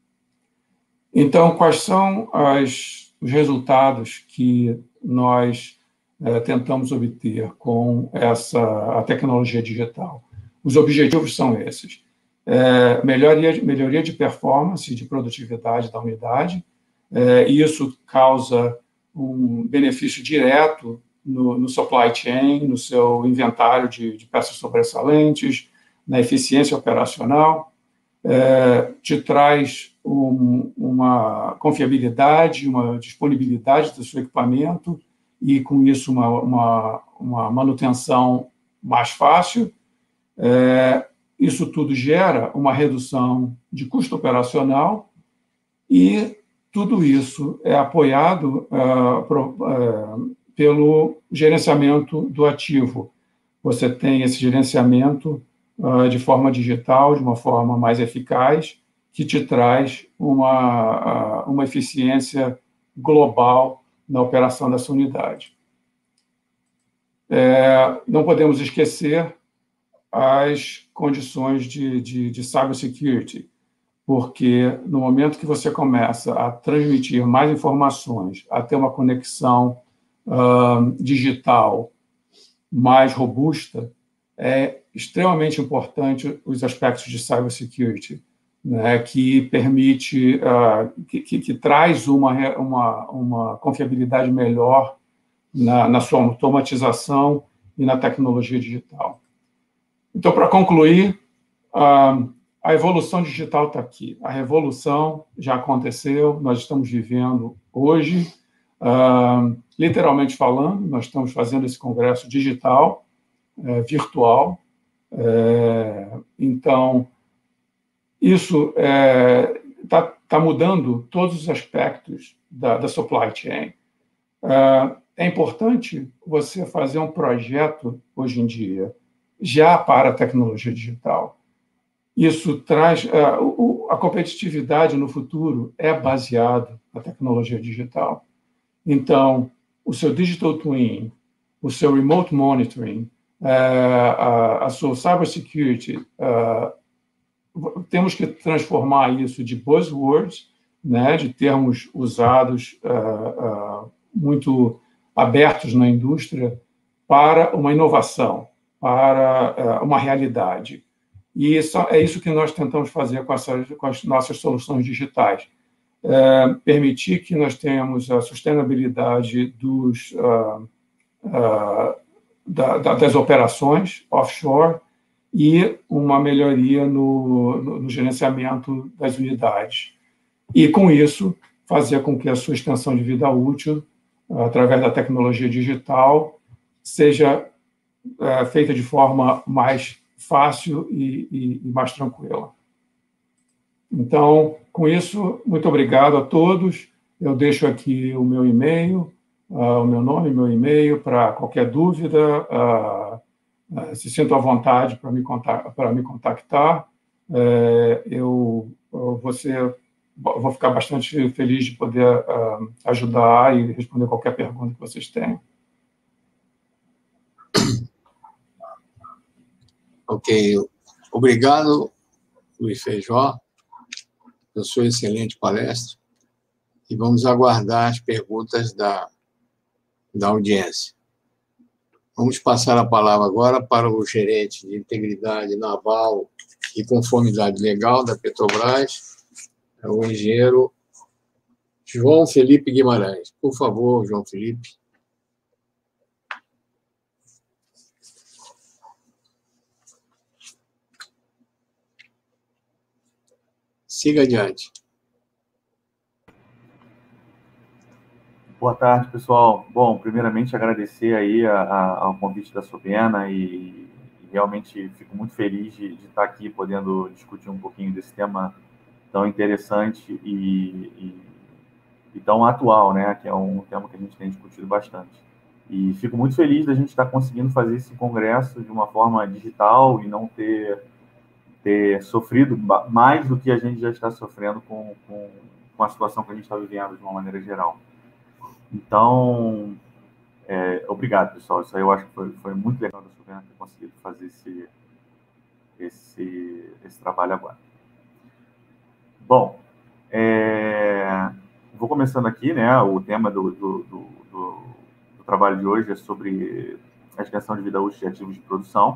Então, quais são as, os resultados que nós uh, tentamos obter com essa, a tecnologia digital? Os objetivos são esses. É, melhoria, melhoria de performance, de produtividade da unidade, é, e isso causa um benefício direto no, no supply chain, no seu inventário de, de peças sobressalentes, na eficiência operacional, é, te traz um, uma confiabilidade, uma disponibilidade do seu equipamento e, com isso, uma, uma, uma manutenção mais fácil. É, Isso tudo gera uma redução de custo operacional e tudo isso é apoiado uh, pro, uh, pelo gerenciamento do ativo. Você tem esse gerenciamento uh, de forma digital, de uma forma mais eficaz, que te traz uma, uh, uma eficiência global na operação dessa unidade. É, não podemos esquecer as condições de, de, de cybersecurity, porque no momento que você começa a transmitir mais informações, a ter uma conexão uh, digital mais robusta, é extremamente importante os aspectos de cybersecurity, né, que permite, uh, que, que, que traz uma, uma, uma confiabilidade melhor na, na sua automatização e na tecnologia digital. Então, para concluir, a evolução digital está aqui. A revolução já aconteceu, nós estamos vivendo hoje, literalmente falando, nós estamos fazendo esse congresso digital, virtual. Então, isso está está mudando todos os aspectos da, da supply chain. Uh, é importante você fazer um projeto, hoje em dia, já para a tecnologia digital. Isso traz... Uh, o, a competitividade no futuro é baseada na tecnologia digital. Então, o seu digital twin, o seu remote monitoring, uh, a, a sua cybersecurity, uh, temos que transformar isso de buzzwords, né, de termos usados uh, uh, muito abertos na indústria, para uma inovação, para uh, uma realidade. E isso, é isso que nós tentamos fazer com, essa, com as nossas soluções digitais. Uh, permitir que nós tenhamos a sustentabilidade dos, uh, uh, da, da, das operações offshore, e uma melhoria no, no, no gerenciamento das unidades. E, com isso, fazer com que a sua extensão de vida útil, através da tecnologia digital, seja é, feita de forma mais fácil e, e, e mais tranquila. Então, com isso, muito obrigado a todos. Eu deixo aqui o meu e-mail, uh, o meu nome, meu e-mail, para qualquer dúvida. Uh, se sintam à vontade para me, para me contactar. É, eu, eu vou, ser, vou ficar bastante feliz de poder uh, ajudar e responder qualquer pergunta que vocês tenham. Ok. Obrigado, Luiz Feijó, pela sua excelente palestra. E vamos aguardar as perguntas da, da audiência. Vamos passar a palavra agora para o gerente de Integridade Naval e Conformidade Legal da Petrobras, o engenheiro João Felipe Guimarães. Por favor, João Felipe. Siga adiante. Boa tarde, pessoal. Bom, primeiramente agradecer aí a, a, ao convite da Sovena e, e realmente fico muito feliz de, de estar aqui podendo discutir um pouquinho desse tema tão interessante e, e, e tão atual, né? Que é um tema que a gente tem discutido bastante. E fico muito feliz da gente estar conseguindo fazer esse congresso de uma forma digital e não ter, ter sofrido mais do que a gente já está sofrendo com, com, com a situação que a gente está vivendo de uma maneira geral. Então, é, obrigado, pessoal. Isso aí eu acho que foi, foi muito legal da Sovena ter conseguido fazer esse, esse, esse trabalho agora. Bom, é, vou começando aqui, né? O tema do, do, do, do, do trabalho de hoje é sobre a extensão de vida útil de ativos de produção.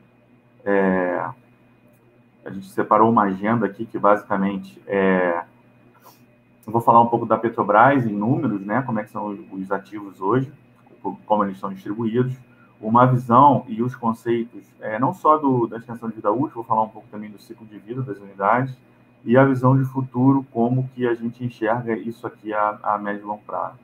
É, a gente separou uma agenda aqui que basicamente é... Eu vou falar um pouco da Petrobras em números, né? Como é que são os ativos hoje, como eles estão distribuídos, uma visão e os conceitos, é, não só do, da extensão de vida útil, vou falar um pouco também do ciclo de vida das unidades, e a visão de futuro, como que a gente enxerga isso aqui a, a médio e longo prazo.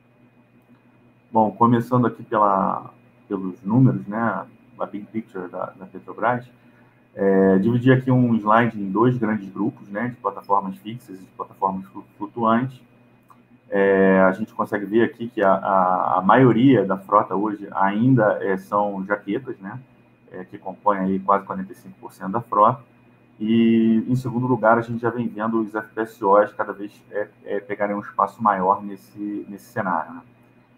Bom, começando aqui pela, pelos números, né? A big picture da, da Petrobras, É, dividi aqui um slide em dois grandes grupos, né, de plataformas fixas e de plataformas flutuantes. É, a gente consegue ver aqui que a, a, a maioria da frota hoje ainda é, são jaquetas, né, é, que compõem aí quase quarenta e cinco por cento da frota. E, em segundo lugar, a gente já vem vendo os F P S Os cada vez é, é, pegarem um espaço maior nesse, nesse cenário, né.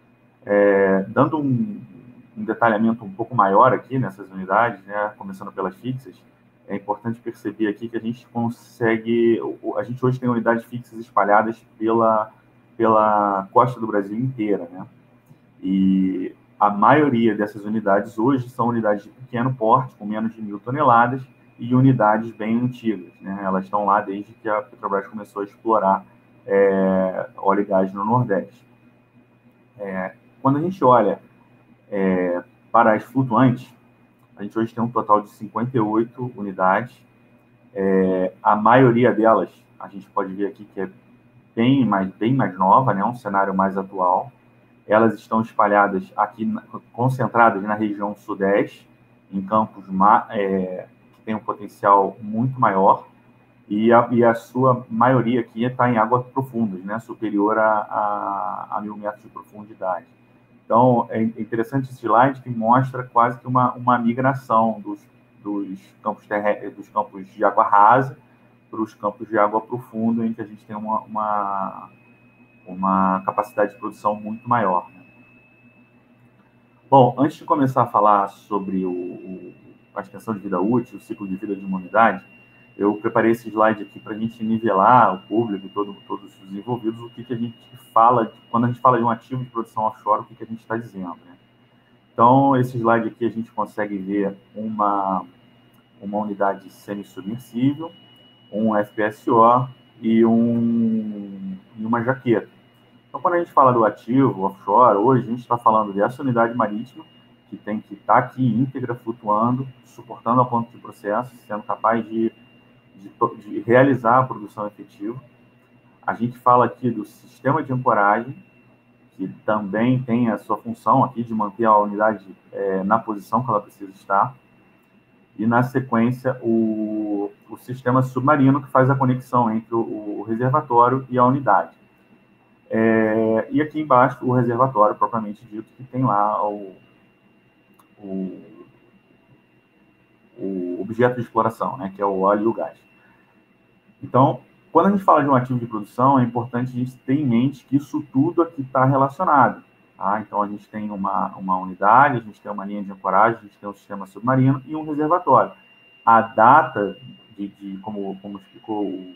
É, dando um, um detalhamento um pouco maior aqui nessas unidades, né, começando pelas fixas, é importante perceber aqui que a gente consegue... A gente hoje tem unidades fixas espalhadas pela, pela costa do Brasil inteira, né? E a maioria dessas unidades hoje são unidades de pequeno porte, com menos de mil toneladas, e unidades bem antigas, né? Elas estão lá desde que a Petrobras começou a explorar é, óleo e gás no Nordeste. É, quando a gente olha é, para as flutuantes, a gente hoje tem um total de cinquenta e oito unidades. É, a maioria delas, a gente pode ver aqui que é bem mais, bem mais nova, né? Um cenário mais atual. Elas estão espalhadas aqui, concentradas na região sudeste, em campos é, que tem um potencial muito maior. e a, e a sua maioria aqui está em águas profundas, né, superior a, a, a mil metros de profundidade. Então, é interessante esse slide que mostra quase que uma, uma migração dos, dos, campos terrestres, dos campos de água rasa para os campos de água profunda, em que a gente tem uma, uma, uma capacidade de produção muito maior. Né? Bom, antes de começar a falar sobre o, o, a extensão de vida útil, o ciclo de vida de uma unidade, eu preparei esse slide aqui para a gente nivelar o público e todo, todos os envolvidos, o que, que a gente fala, quando a gente fala de um ativo de produção offshore, o que, que a gente está dizendo. Né? Então, esse slide aqui a gente consegue ver uma, uma unidade semi-submersível, um F P S O e, um, e uma jaqueta. Então, quando a gente fala do ativo offshore, hoje a gente está falando dessa unidade marítima, que tem que estar tá aqui íntegra, flutuando, suportando a ponto de processo, sendo capaz de, de, de realizar a produção efetiva. A gente fala aqui do sistema de ancoragem, que também tem a sua função aqui de manter a unidade é, na posição que ela precisa estar. E, na sequência, o, o sistema submarino, que faz a conexão entre o, o reservatório e a unidade. É, e aqui embaixo, o reservatório, propriamente dito, que tem lá o, o, o objeto de exploração, né, que é o óleo e o gás. Então, quando a gente fala de um ativo de produção, é importante a gente ter em mente que isso tudo aqui está relacionado. Tá? Então, a gente tem uma, uma unidade, a gente tem uma linha de ancoragem, a gente tem um sistema submarino e um reservatório. A data, de, de como, como explicou o,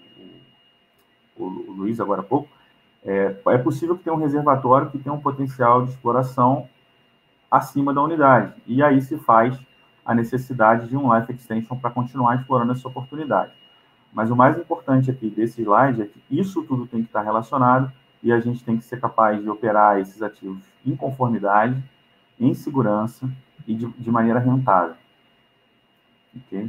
o, o Luiz agora há pouco, é, é possível que tenha um reservatório que tenha um potencial de exploração acima da unidade. E aí se faz a necessidade de um life extension para continuar explorando essa oportunidade. Mas o mais importante aqui desse slide é que isso tudo tem que estar relacionado e a gente tem que ser capaz de operar esses ativos em conformidade, em segurança e de, de maneira rentável. Okay?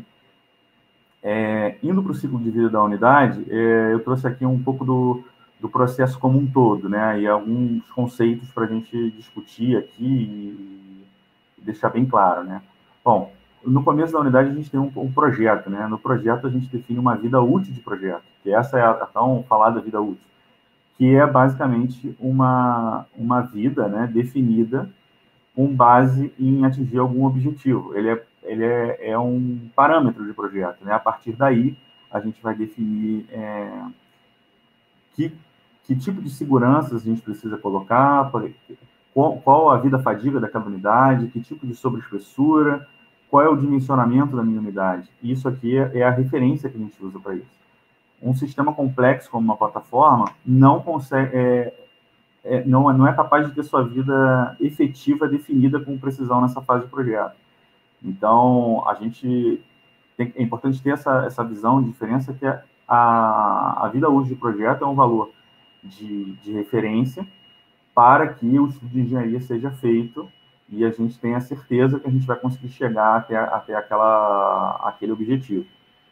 É, indo para o ciclo de vida da unidade, é, eu trouxe aqui um pouco do, do processo como um todo, né? E alguns conceitos para a gente discutir aqui e, e deixar bem claro, né? Bom, no começo da unidade a gente tem um, um projeto, né? No projeto a gente define uma vida útil de projeto, que essa é a, a tão falada vida útil, que é basicamente uma, uma vida, né, definida com base em atingir algum objetivo. Ele é, ele é, é um parâmetro de projeto, né? A partir daí a gente vai definir é, que, que tipo de seguranças a gente precisa colocar, qual, qual a vida-fadiga daquela unidade, que tipo de sobreespessura, qual é o dimensionamento da minha unidade. Isso aqui é, é a referência que a gente usa para isso. Um sistema complexo como uma plataforma não consegue, é, é, não, não é capaz de ter sua vida efetiva definida com precisão nessa fase de projeto. Então, a gente tem, é importante ter essa, essa visão de diferença que a, a, a vida útil de projeto é um valor de, de referência para que o estudo de engenharia seja feito e a gente tenha certeza que a gente vai conseguir chegar até, até aquela, aquele objetivo.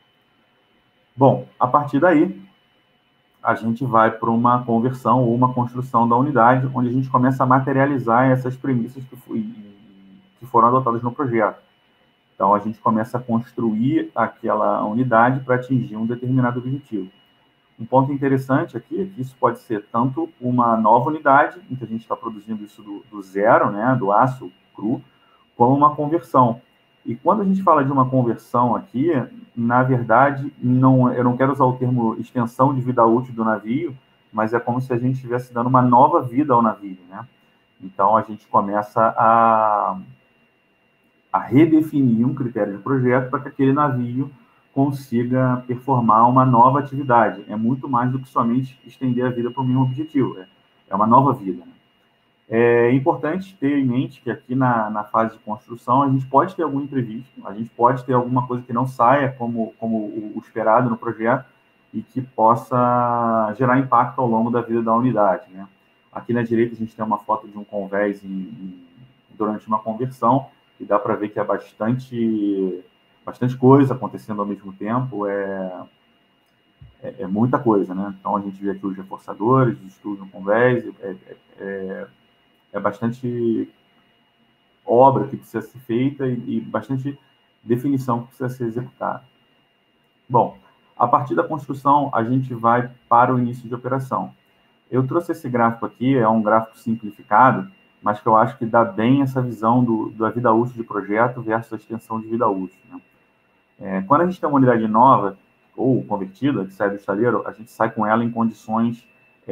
Bom, a partir daí, a gente vai para uma conversão ou uma construção da unidade, onde a gente começa a materializar essas premissas que, foi, que foram adotadas no projeto. Então, a gente começa a construir aquela unidade para atingir um determinado objetivo. Um ponto interessante aqui é que isso pode ser tanto uma nova unidade, em que a gente está produzindo isso do, do zero, né, do aço cru, como uma conversão. E quando a gente fala de uma conversão aqui, na verdade, não, eu não quero usar o termo extensão de vida útil do navio, mas é como se a gente estivesse dando uma nova vida ao navio, né? Então, a gente começa a, a redefinir um critério de projeto para que aquele navio consiga performar uma nova atividade. É muito mais do que somente estender a vida para o mesmo objetivo. É, é uma nova vida, né? É importante ter em mente que aqui na, na fase de construção a gente pode ter algum imprevisto, a gente pode ter alguma coisa que não saia como, como o, o esperado no projeto e que possa gerar impacto ao longo da vida da unidade, né? Aqui na direita a gente tem uma foto de um convés em, em, durante uma conversão e dá para ver que é bastante, bastante coisa acontecendo ao mesmo tempo, é, é, é muita coisa, né? Então a gente vê aqui os reforçadores, os estudos no convés, é, é, é É bastante obra que precisa ser feita e, e bastante definição que precisa ser executada. Bom, A partir da construção, a gente vai para o início de operação. Eu trouxe esse gráfico aqui, é um gráfico simplificado, mas que eu acho que dá bem essa visão do, da vida útil de projeto versus a extensão de vida útil, né? É, quando a gente tem uma unidade nova ou convertida, que sai do estaleiro, a gente sai com ela em condições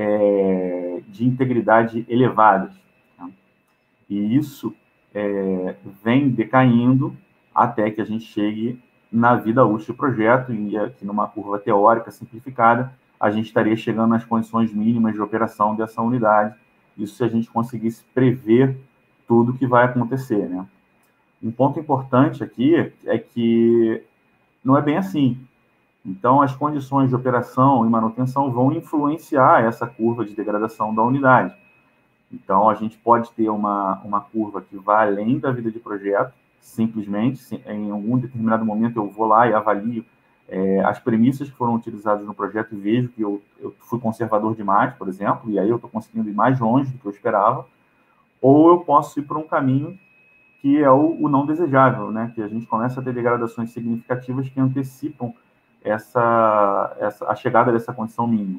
é, de integridade elevadas, né? E isso é, vem decaindo até que a gente chegue na vida útil do projeto, e aqui numa curva teórica simplificada, a gente estaria chegando nas condições mínimas de operação dessa unidade, isso se a gente conseguisse prever tudo que vai acontecer, né? Um ponto importante aqui é que não é bem assim. Então, as condições de operação e manutenção vão influenciar essa curva de degradação da unidade. Então, a gente pode ter uma, uma curva que vai além da vida de projeto, simplesmente, em algum determinado momento eu vou lá e avalio é, as premissas que foram utilizadas no projeto e vejo que eu, eu fui conservador demais, por exemplo, e aí eu estou conseguindo ir mais longe do que eu esperava, ou eu posso ir por um caminho que é o, o não desejável, né? Que a gente começa a ter degradações significativas que antecipam essa, essa, a chegada dessa condição mínima.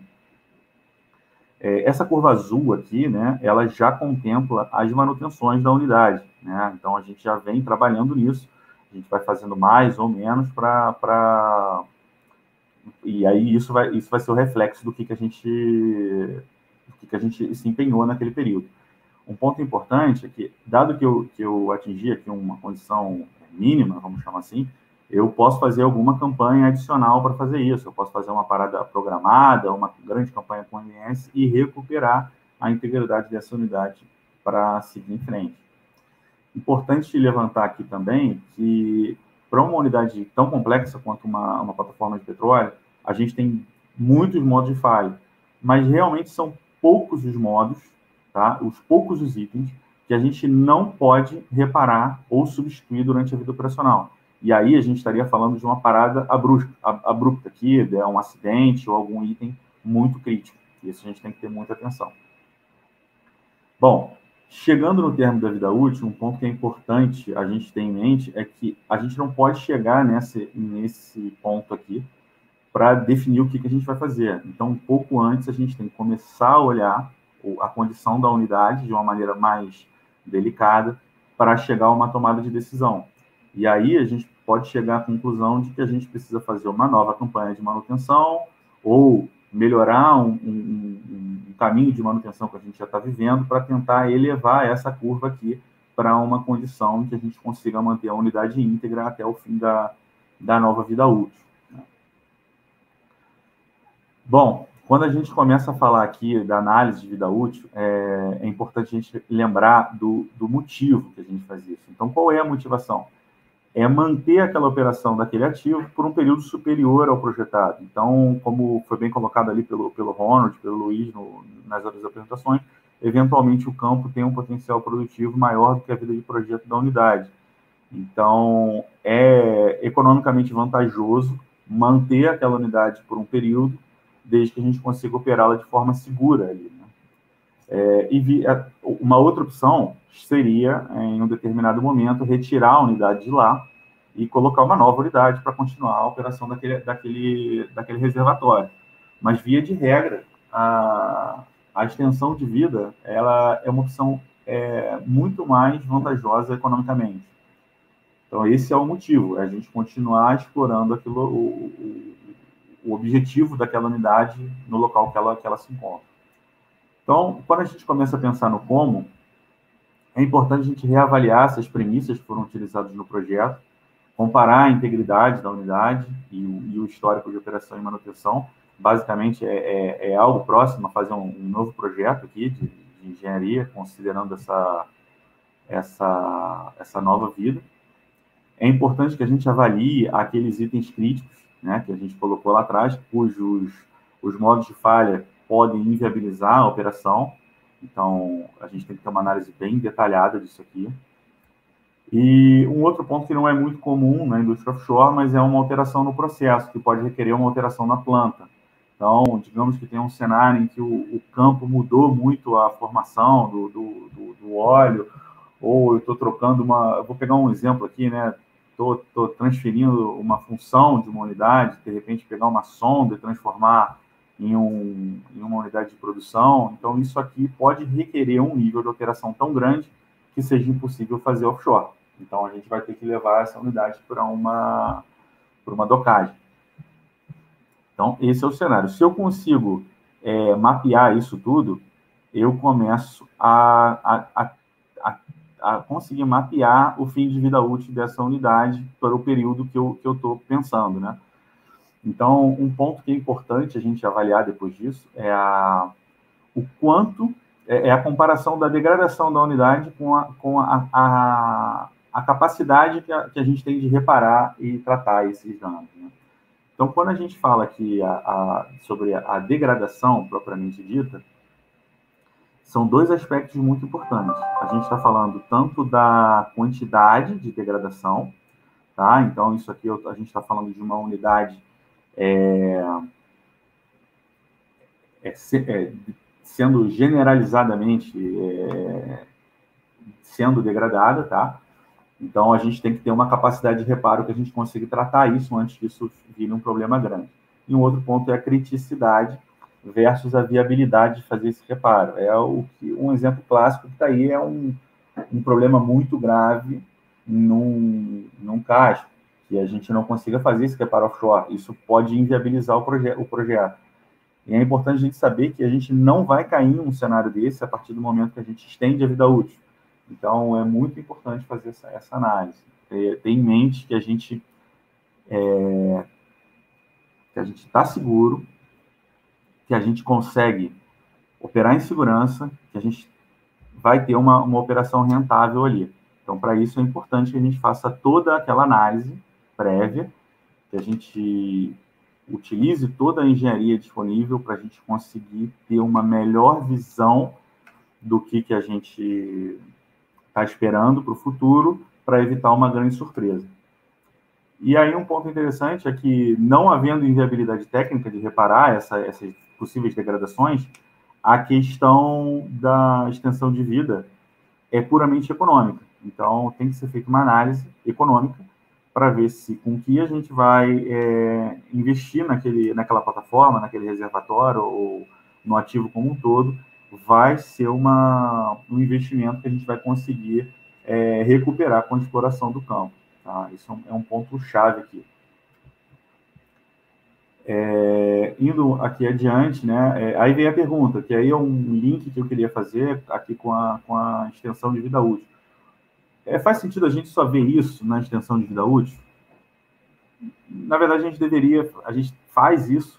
É, essa curva azul aqui, né, ela já contempla as manutenções da unidade, né? Então, a gente já vem trabalhando nisso, a gente vai fazendo mais ou menos para... Pra... E aí isso vai, isso vai ser o reflexo do que, que, a gente, do que, que a gente se empenhou naquele período. Um ponto importante é que, dado que eu, que eu atingi aqui uma condição mínima, vamos chamar assim, eu posso fazer alguma campanha adicional para fazer isso. Eu posso fazer uma parada programada, uma grande campanha com o M S e recuperar a integridade dessa unidade para seguir em frente. Importante levantar aqui também que, para uma unidade tão complexa quanto uma, uma plataforma de petróleo, a gente tem muitos modos de falha, mas realmente são poucos os modos, tá? Os poucos os itens que a gente não pode reparar ou substituir durante a vida operacional. E aí a gente estaria falando de uma parada abrupta, abrupta aqui, é um acidente ou algum item muito crítico. Isso a gente tem que ter muita atenção. Bom, chegando no termo da vida útil, um ponto que é importante a gente ter em mente é que a gente não pode chegar nesse, nesse ponto aqui para definir o que, que a gente vai fazer. Então, um pouco antes, a gente tem que começar a olhar a condição da unidade de uma maneira mais delicada para chegar a uma tomada de decisão. E aí a gente pode chegar à conclusão de que a gente precisa fazer uma nova campanha de manutenção ou melhorar um, um, um caminho de manutenção que a gente já está vivendo para tentar elevar essa curva aqui para uma condição que a gente consiga manter a unidade íntegra até o fim da, da nova vida útil. Bom, quando a gente começa a falar aqui da análise de vida útil, é, é importante a gente lembrar do, do motivo que a gente faz isso. Então, qual é a motivação? É manter aquela operação daquele ativo por um período superior ao projetado. Então, como foi bem colocado ali pelo, pelo Ronald, pelo Luiz, no, nas outras apresentações, eventualmente o campo tem um potencial produtivo maior do que a vida de projeto da unidade. Então, é economicamente vantajoso manter aquela unidade por um período, desde que a gente consiga operá-la de forma segura ali, né? É, e vi, uma outra opção seria, em um determinado momento, retirar a unidade de lá e colocar uma nova unidade para continuar a operação daquele, daquele, daquele reservatório. Mas, via de regra, a, a extensão de vida ela é uma opção é, muito mais vantajosa economicamente. Então, esse é o motivo, é a gente continuar explorando aquilo, o, o, o objetivo daquela unidade no local que ela, que ela se encontra. Então, quando a gente começa a pensar no como, é importante a gente reavaliar essas premissas que foram utilizadas no projeto, comparar a integridade da unidade e o, e o histórico de operação e manutenção. Basicamente, é, é, é algo próximo a fazer um, um novo projeto aqui de, de engenharia, considerando essa, essa, essa nova vida. É importante que a gente avalie aqueles itens críticos, né, que a gente colocou lá atrás, cujos os modos de falha podem inviabilizar a operação. Então, a gente tem que ter uma análise bem detalhada disso aqui. E um outro ponto que não é muito comum na indústria offshore, mas é uma alteração no processo, que pode requerer uma alteração na planta. Então, digamos que tem um cenário em que o, o campo mudou muito a formação do, do, do, do óleo, ou eu estou trocando uma... Eu vou pegar um exemplo aqui, né? estou tô, tô transferindo uma função de uma unidade, de repente pegar uma sonda e transformar em, um, em uma unidade de produção. Então, isso aqui pode requerer um nível de operação tão grande que seja impossível fazer offshore. Então, a gente vai ter que levar essa unidade para uma, para uma docagem. Então, esse é o cenário. Se eu consigo é, mapear isso tudo, eu começo a, a, a, a, a conseguir mapear o fim de vida útil dessa unidade para o período que eu que eu estou pensando, né? Então, um ponto que é importante a gente avaliar depois disso é a, o quanto é, é a comparação da degradação da unidade com a, com a, a, a capacidade que a, que a gente tem de reparar e tratar esses danos, né? Então, quando a gente fala aqui a, a, sobre a degradação propriamente dita, são dois aspectos muito importantes. A gente está falando tanto da quantidade de degradação, tá? Então, isso aqui a gente está falando de uma unidade é, é, é, sendo generalizadamente é, sendo degradada, tá? Então, a gente tem que ter uma capacidade de reparo que a gente consiga tratar isso antes que isso vire um problema grande. E um outro ponto é a criticidade versus a viabilidade de fazer esse reparo. É o que, um exemplo clássico que está aí é um, um problema muito grave num, num casco, que a gente não consiga fazer esse reparo offshore. Isso pode inviabilizar o, proje o projeto. E é importante a gente saber que a gente não vai cair em um cenário desse a partir do momento que a gente estende a vida útil. Então, é muito importante fazer essa, essa análise. É, ter em mente que a gente é, que a gente está seguro, que a gente consegue operar em segurança, que a gente vai ter uma, uma operação rentável ali. Então, para isso, é importante que a gente faça toda aquela análise prévia, que a gente utilize toda a engenharia disponível para a gente conseguir ter uma melhor visão do que, que a gente está esperando para o futuro, para evitar uma grande surpresa. E aí um ponto interessante é que, não havendo inviabilidade técnica de reparar essa, essas possíveis degradações, a questão da extensão de vida é puramente econômica. Então, tem que ser feita uma análise econômica para ver se com que a gente vai é, investir naquele, naquela plataforma, naquele reservatório ou no ativo como um todo, vai ser uma, um investimento que a gente vai conseguir é, recuperar com a exploração do campo. Tá? Isso é um ponto-chave aqui. É, indo aqui adiante, né, é, aí vem a pergunta, que aí é um link que eu queria fazer aqui com a, com a extensão de vida útil. É, faz sentido a gente só ver isso na extensão de vida útil? Na verdade, a gente deveria, a gente faz isso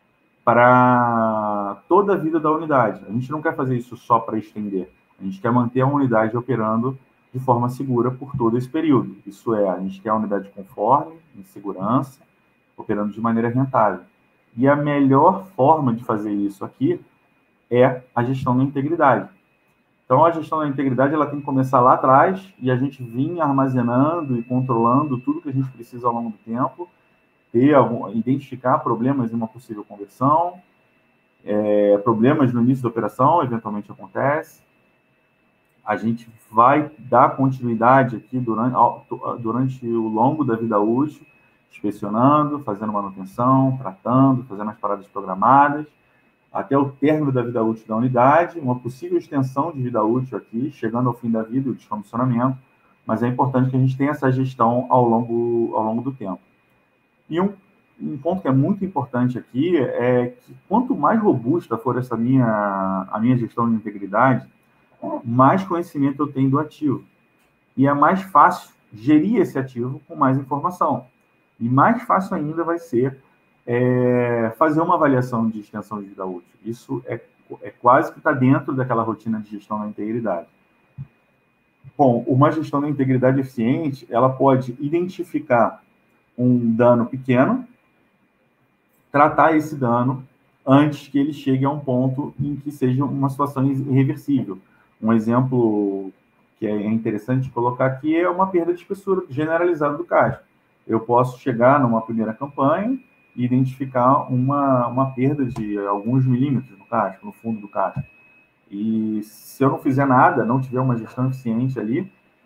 para toda a vida da unidade. A gente não quer fazer isso só para estender. A gente quer manter a unidade operando de forma segura por todo esse período. Isso é, a gente quer a unidade conforme, em segurança, operando de maneira rentável. E a melhor forma de fazer isso aqui é a gestão da integridade. Então, a gestão da integridade ela tem que começar lá atrás e a gente vir armazenando e controlando tudo que a gente precisa ao longo do tempo, ter algum, identificar problemas em uma possível conversão, é, problemas no início da operação, eventualmente acontece. A gente vai dar continuidade aqui durante, durante o longo da vida útil, inspecionando, fazendo manutenção, tratando, fazendo as paradas programadas, até o término da vida útil da unidade, uma possível extensão de vida útil aqui, chegando ao fim da vida, o descomissionamento, mas é importante que a gente tenha essa gestão ao longo, ao longo do tempo. E um, um ponto que é muito importante aqui é que quanto mais robusta for essa minha, a minha gestão de integridade, mais conhecimento eu tenho do ativo. E é mais fácil gerir esse ativo com mais informação. E mais fácil ainda vai ser é, fazer uma avaliação de extensão de vida útil. Isso é, é quase que está dentro daquela rotina de gestão da integridade. Bom, uma gestão da integridade eficiente, ela pode identificar um dano pequeno, tratar esse dano antes que ele chegue a um ponto em que seja uma situação irreversível. Um exemplo que é interessante colocar aqui é uma perda de espessura generalizada do casco. Eu posso chegar numa primeira campanha e identificar uma, uma perda de alguns milímetros no casco, no fundo do casco. E se eu não fizer nada, não tiver uma gestão eficiente ali,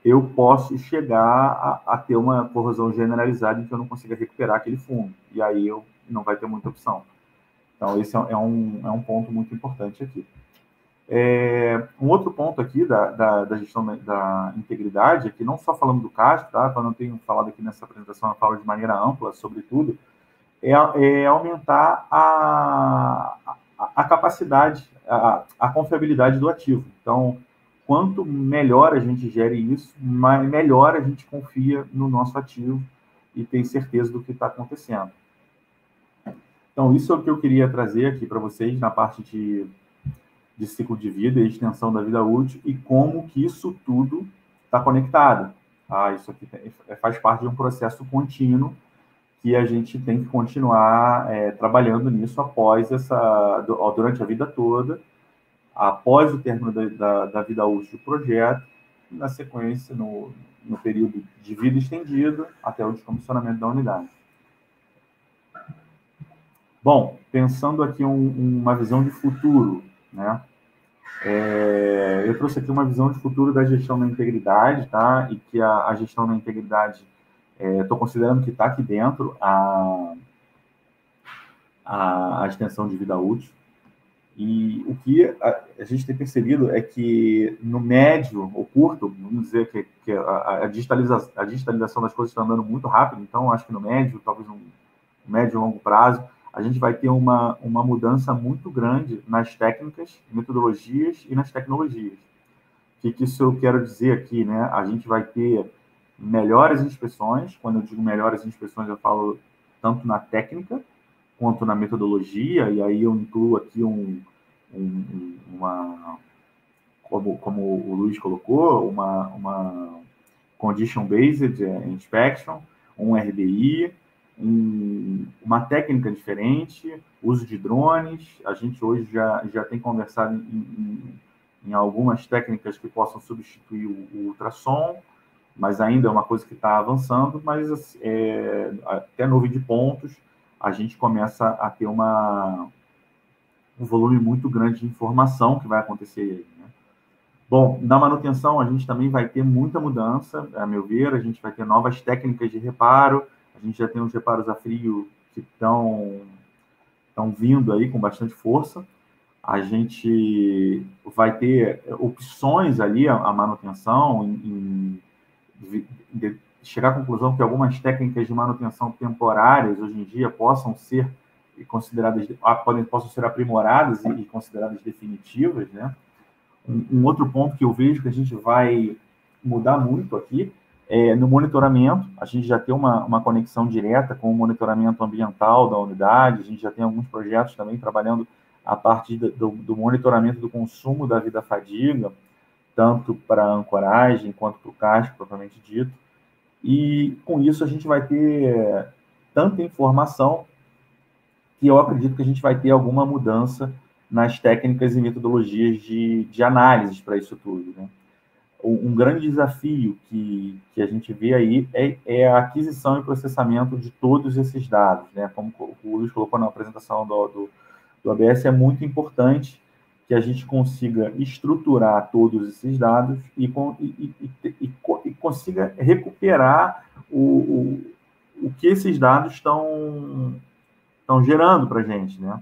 eu posso chegar a, a ter uma corrosão generalizada em que eu não consiga recuperar aquele fundo. E aí eu não vai ter muita opção. Então, esse é um, é um ponto muito importante aqui. É, um outro ponto aqui da, da, da gestão da, da integridade é que não só falando do CASP, tá? Eu não tenho falado aqui nessa apresentação, eu falo de maneira ampla sobre tudo, é, é aumentar a, a, a capacidade, a, a confiabilidade do ativo. Então, quanto melhor a gente gere isso, mais, melhor a gente confia no nosso ativo e tem certeza do que está acontecendo. Então, isso é o que eu queria trazer aqui para vocês na parte de de ciclo de vida e extensão da vida útil e como que isso tudo está conectado. Ah, isso aqui tem, faz parte de um processo contínuo que a gente tem que continuar é, trabalhando nisso após essa, durante a vida toda, após o término da, da, da vida útil do projeto, e na sequência, no, no período de vida estendido, até o descomissionamento da unidade. Bom, pensando aqui um, uma visão de futuro, né? É, eu trouxe aqui uma visão de futuro da gestão da integridade, tá? E que a, a gestão da integridade, estou é, considerando que está aqui dentro a, a, a extensão de vida útil. E o que a, a gente tem percebido é que no médio ou curto, vamos dizer que, que a, a, digitaliza, a digitalização das coisas está andando muito rápido, então acho que no médio, talvez no médio e longo prazo, a gente vai ter uma, uma mudança muito grande nas técnicas, metodologias e nas tecnologias. O que, que isso eu quero dizer aqui, né? A gente vai ter melhores inspeções. Quando eu digo melhores inspeções, eu falo tanto na técnica quanto na metodologia, e aí eu incluo aqui um, um, uma, como, como o Luiz colocou, uma, uma Condition-Based Inspection, um R B I, Um, uma técnica diferente, uso de drones. A gente hoje já, já tem conversado em, em, em algumas técnicas que possam substituir o, o ultrassom, mas ainda é uma coisa que está avançando, mas é, até nuvem de pontos, a gente começa a ter uma, um volume muito grande de informação que vai acontecer aí, né? Bom, na manutenção a gente também vai ter muita mudança, a meu ver, a gente vai ter novas técnicas de reparo. A gente já tem os reparos a frio que estão estão vindo aí com bastante força. A gente vai ter opções ali, a, a manutenção, em, em, em chegar à conclusão que algumas técnicas de manutenção temporárias, hoje em dia, possam ser consideradas, podem, possam ser aprimoradas e, e consideradas definitivas, né? Um, um outro ponto que eu vejo que a gente vai mudar muito aqui É, no monitoramento, a gente já tem uma, uma conexão direta com o monitoramento ambiental da unidade, a gente já tem alguns projetos também trabalhando a partir do, do monitoramento do consumo da vida-fadiga, tanto para a ancoragem quanto para o casco, propriamente dito. E com isso a gente vai ter tanta informação que eu acredito que a gente vai ter alguma mudança nas técnicas e metodologias de, de análise para isso tudo, né? Um grande desafio que, que a gente vê aí é, é a aquisição e processamento de todos esses dados, né? Como o Luiz colocou na apresentação do, do, do A B S, é muito importante que a gente consiga estruturar todos esses dados e, e, e, e, e consiga recuperar o, o, o que esses dados estão, estão gerando para a gente, né?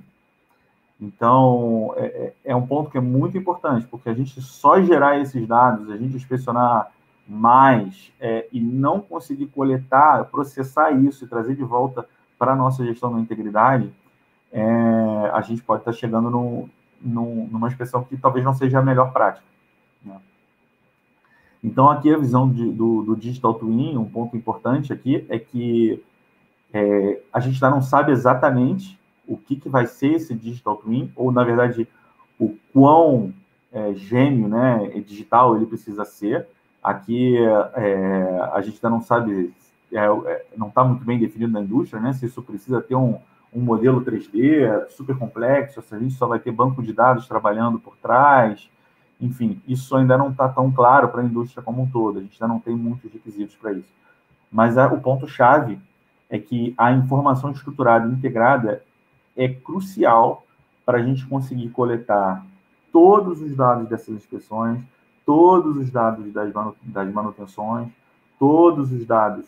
Então, é, é um ponto que é muito importante, porque a gente só gerar esses dados, a gente inspecionar mais é, e não conseguir coletar, processar isso e trazer de volta para a nossa gestão da integridade, é, a gente pode estar chegando no, no, numa inspeção que talvez não seja a melhor prática, né? Então, aqui a visão de, do, do Digital Twin, um ponto importante aqui é que é, a gente ainda não sabe exatamente o que, que vai ser esse Digital Twin, ou, na verdade, o quão é, gêmeo, né, digital ele precisa ser. Aqui é, a gente ainda não sabe, é, não está muito bem definido na indústria, né, se isso precisa ter um, um modelo três D super complexo, se a gente só vai ter banco de dados trabalhando por trás. Enfim, isso ainda não está tão claro para a indústria como um todo, a gente ainda não tem muitos requisitos para isso. Mas a, o ponto-chave é que a informação estruturada e integrada é crucial para a gente conseguir coletar todos os dados dessas inspeções, todos os dados das, manu das manutenções, todos os dados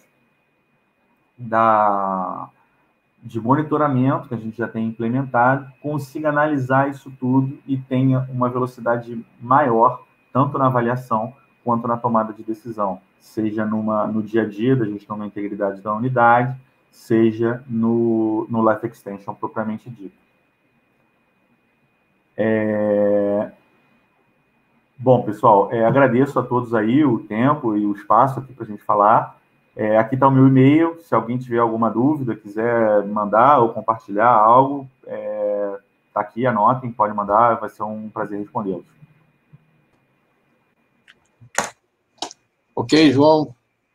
da, de monitoramento que a gente já tem implementado, consiga analisar isso tudo e tenha uma velocidade maior, tanto na avaliação quanto na tomada de decisão, seja numa, no dia a dia da gestão da integridade da unidade, seja no, no Life Extension propriamente dito. É... Bom, pessoal, é, agradeço a todos aí o tempo e o espaço aqui para a gente falar. É, aqui está o meu e-mail, se alguém tiver alguma dúvida, quiser mandar ou compartilhar algo, está é, aqui, anotem, pode mandar, vai ser um prazer respondê-los. Ok, João.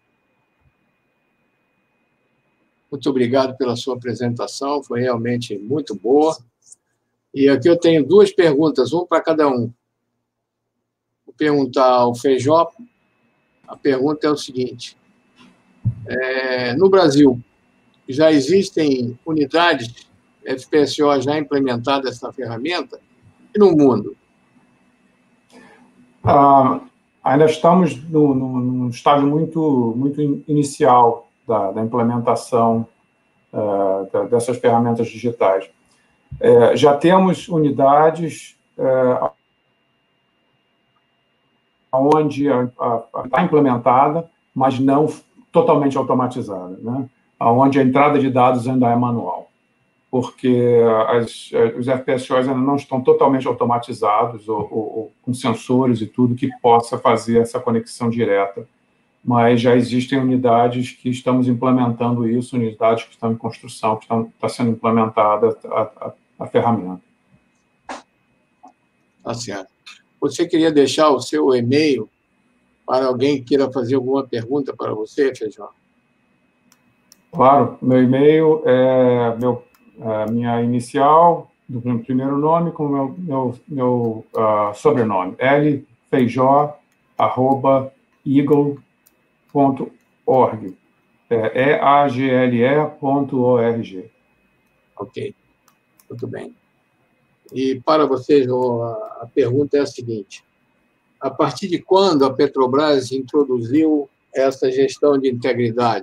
Muito obrigado pela sua apresentação, foi realmente muito boa. E aqui eu tenho duas perguntas, uma para cada um. Vou perguntar ao Feijó. A pergunta é o seguinte. É, no Brasil, já existem unidades F P S O já implementadas essa ferramenta? E no mundo? Ah, ainda estamos no, no, num estágio muito, muito inicial da, da implementação uh, dessas ferramentas digitais. É, já temos unidades é, onde está implementada, mas não totalmente automatizada, né? Onde a entrada de dados ainda é manual, porque as, os F P S Os ainda não estão totalmente automatizados ou, ou, ou com sensores e tudo que possa fazer essa conexão direta, mas já existem unidades que estamos implementando isso, unidades que estão em construção, que estão, está sendo implementada a, a, a ferramenta. Tá certo. Você queria deixar o seu e-mail para alguém que queira fazer alguma pergunta para você, Feijó? Claro, meu e-mail é meu, é minha inicial, do meu primeiro nome, com o meu, meu, meu uh, sobrenome, lfeijó, arroba, eagle ponto org. É E A G L E ponto org. Ok, muito bem. E para vocês, a pergunta é a seguinte. A partir de quando a Petrobras introduziu essa gestão de integridade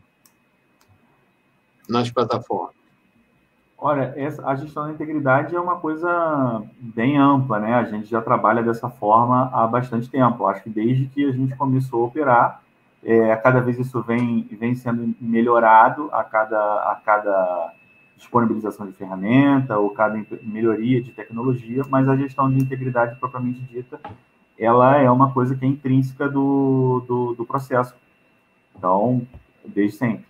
nas plataformas? Olha, essa, a gestão da integridade é uma coisa bem ampla, né? A gente já trabalha dessa forma há bastante tempo. Acho que desde que a gente começou a operar, é, cada vez isso vem, vem sendo melhorado a cada, a cada disponibilização de ferramenta ou cada melhoria de tecnologia, mas a gestão de integridade propriamente dita, ela é uma coisa que é intrínseca do, do, do processo. Então, desde sempre.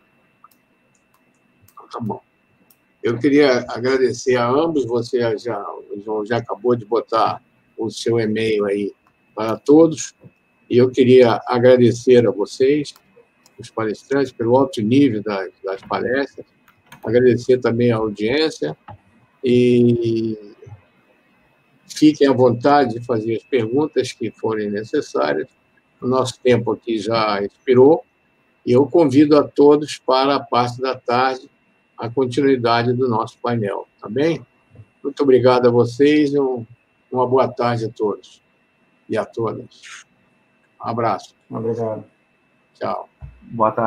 Tá bom. Eu queria agradecer a ambos, você já, o João já acabou de botar o seu e-mail aí para todos, e eu queria agradecer a vocês, os palestrantes, pelo alto nível das, das palestras, agradecer também a audiência, e fiquem à vontade de fazer as perguntas que forem necessárias. O nosso tempo aqui já expirou, e eu convido a todos para a parte da tarde, a continuidade do nosso painel, tá bem? Muito obrigado a vocês e um, uma boa tarde a todos e a todas. Um abraço. Obrigado. Tchau. Boa tarde.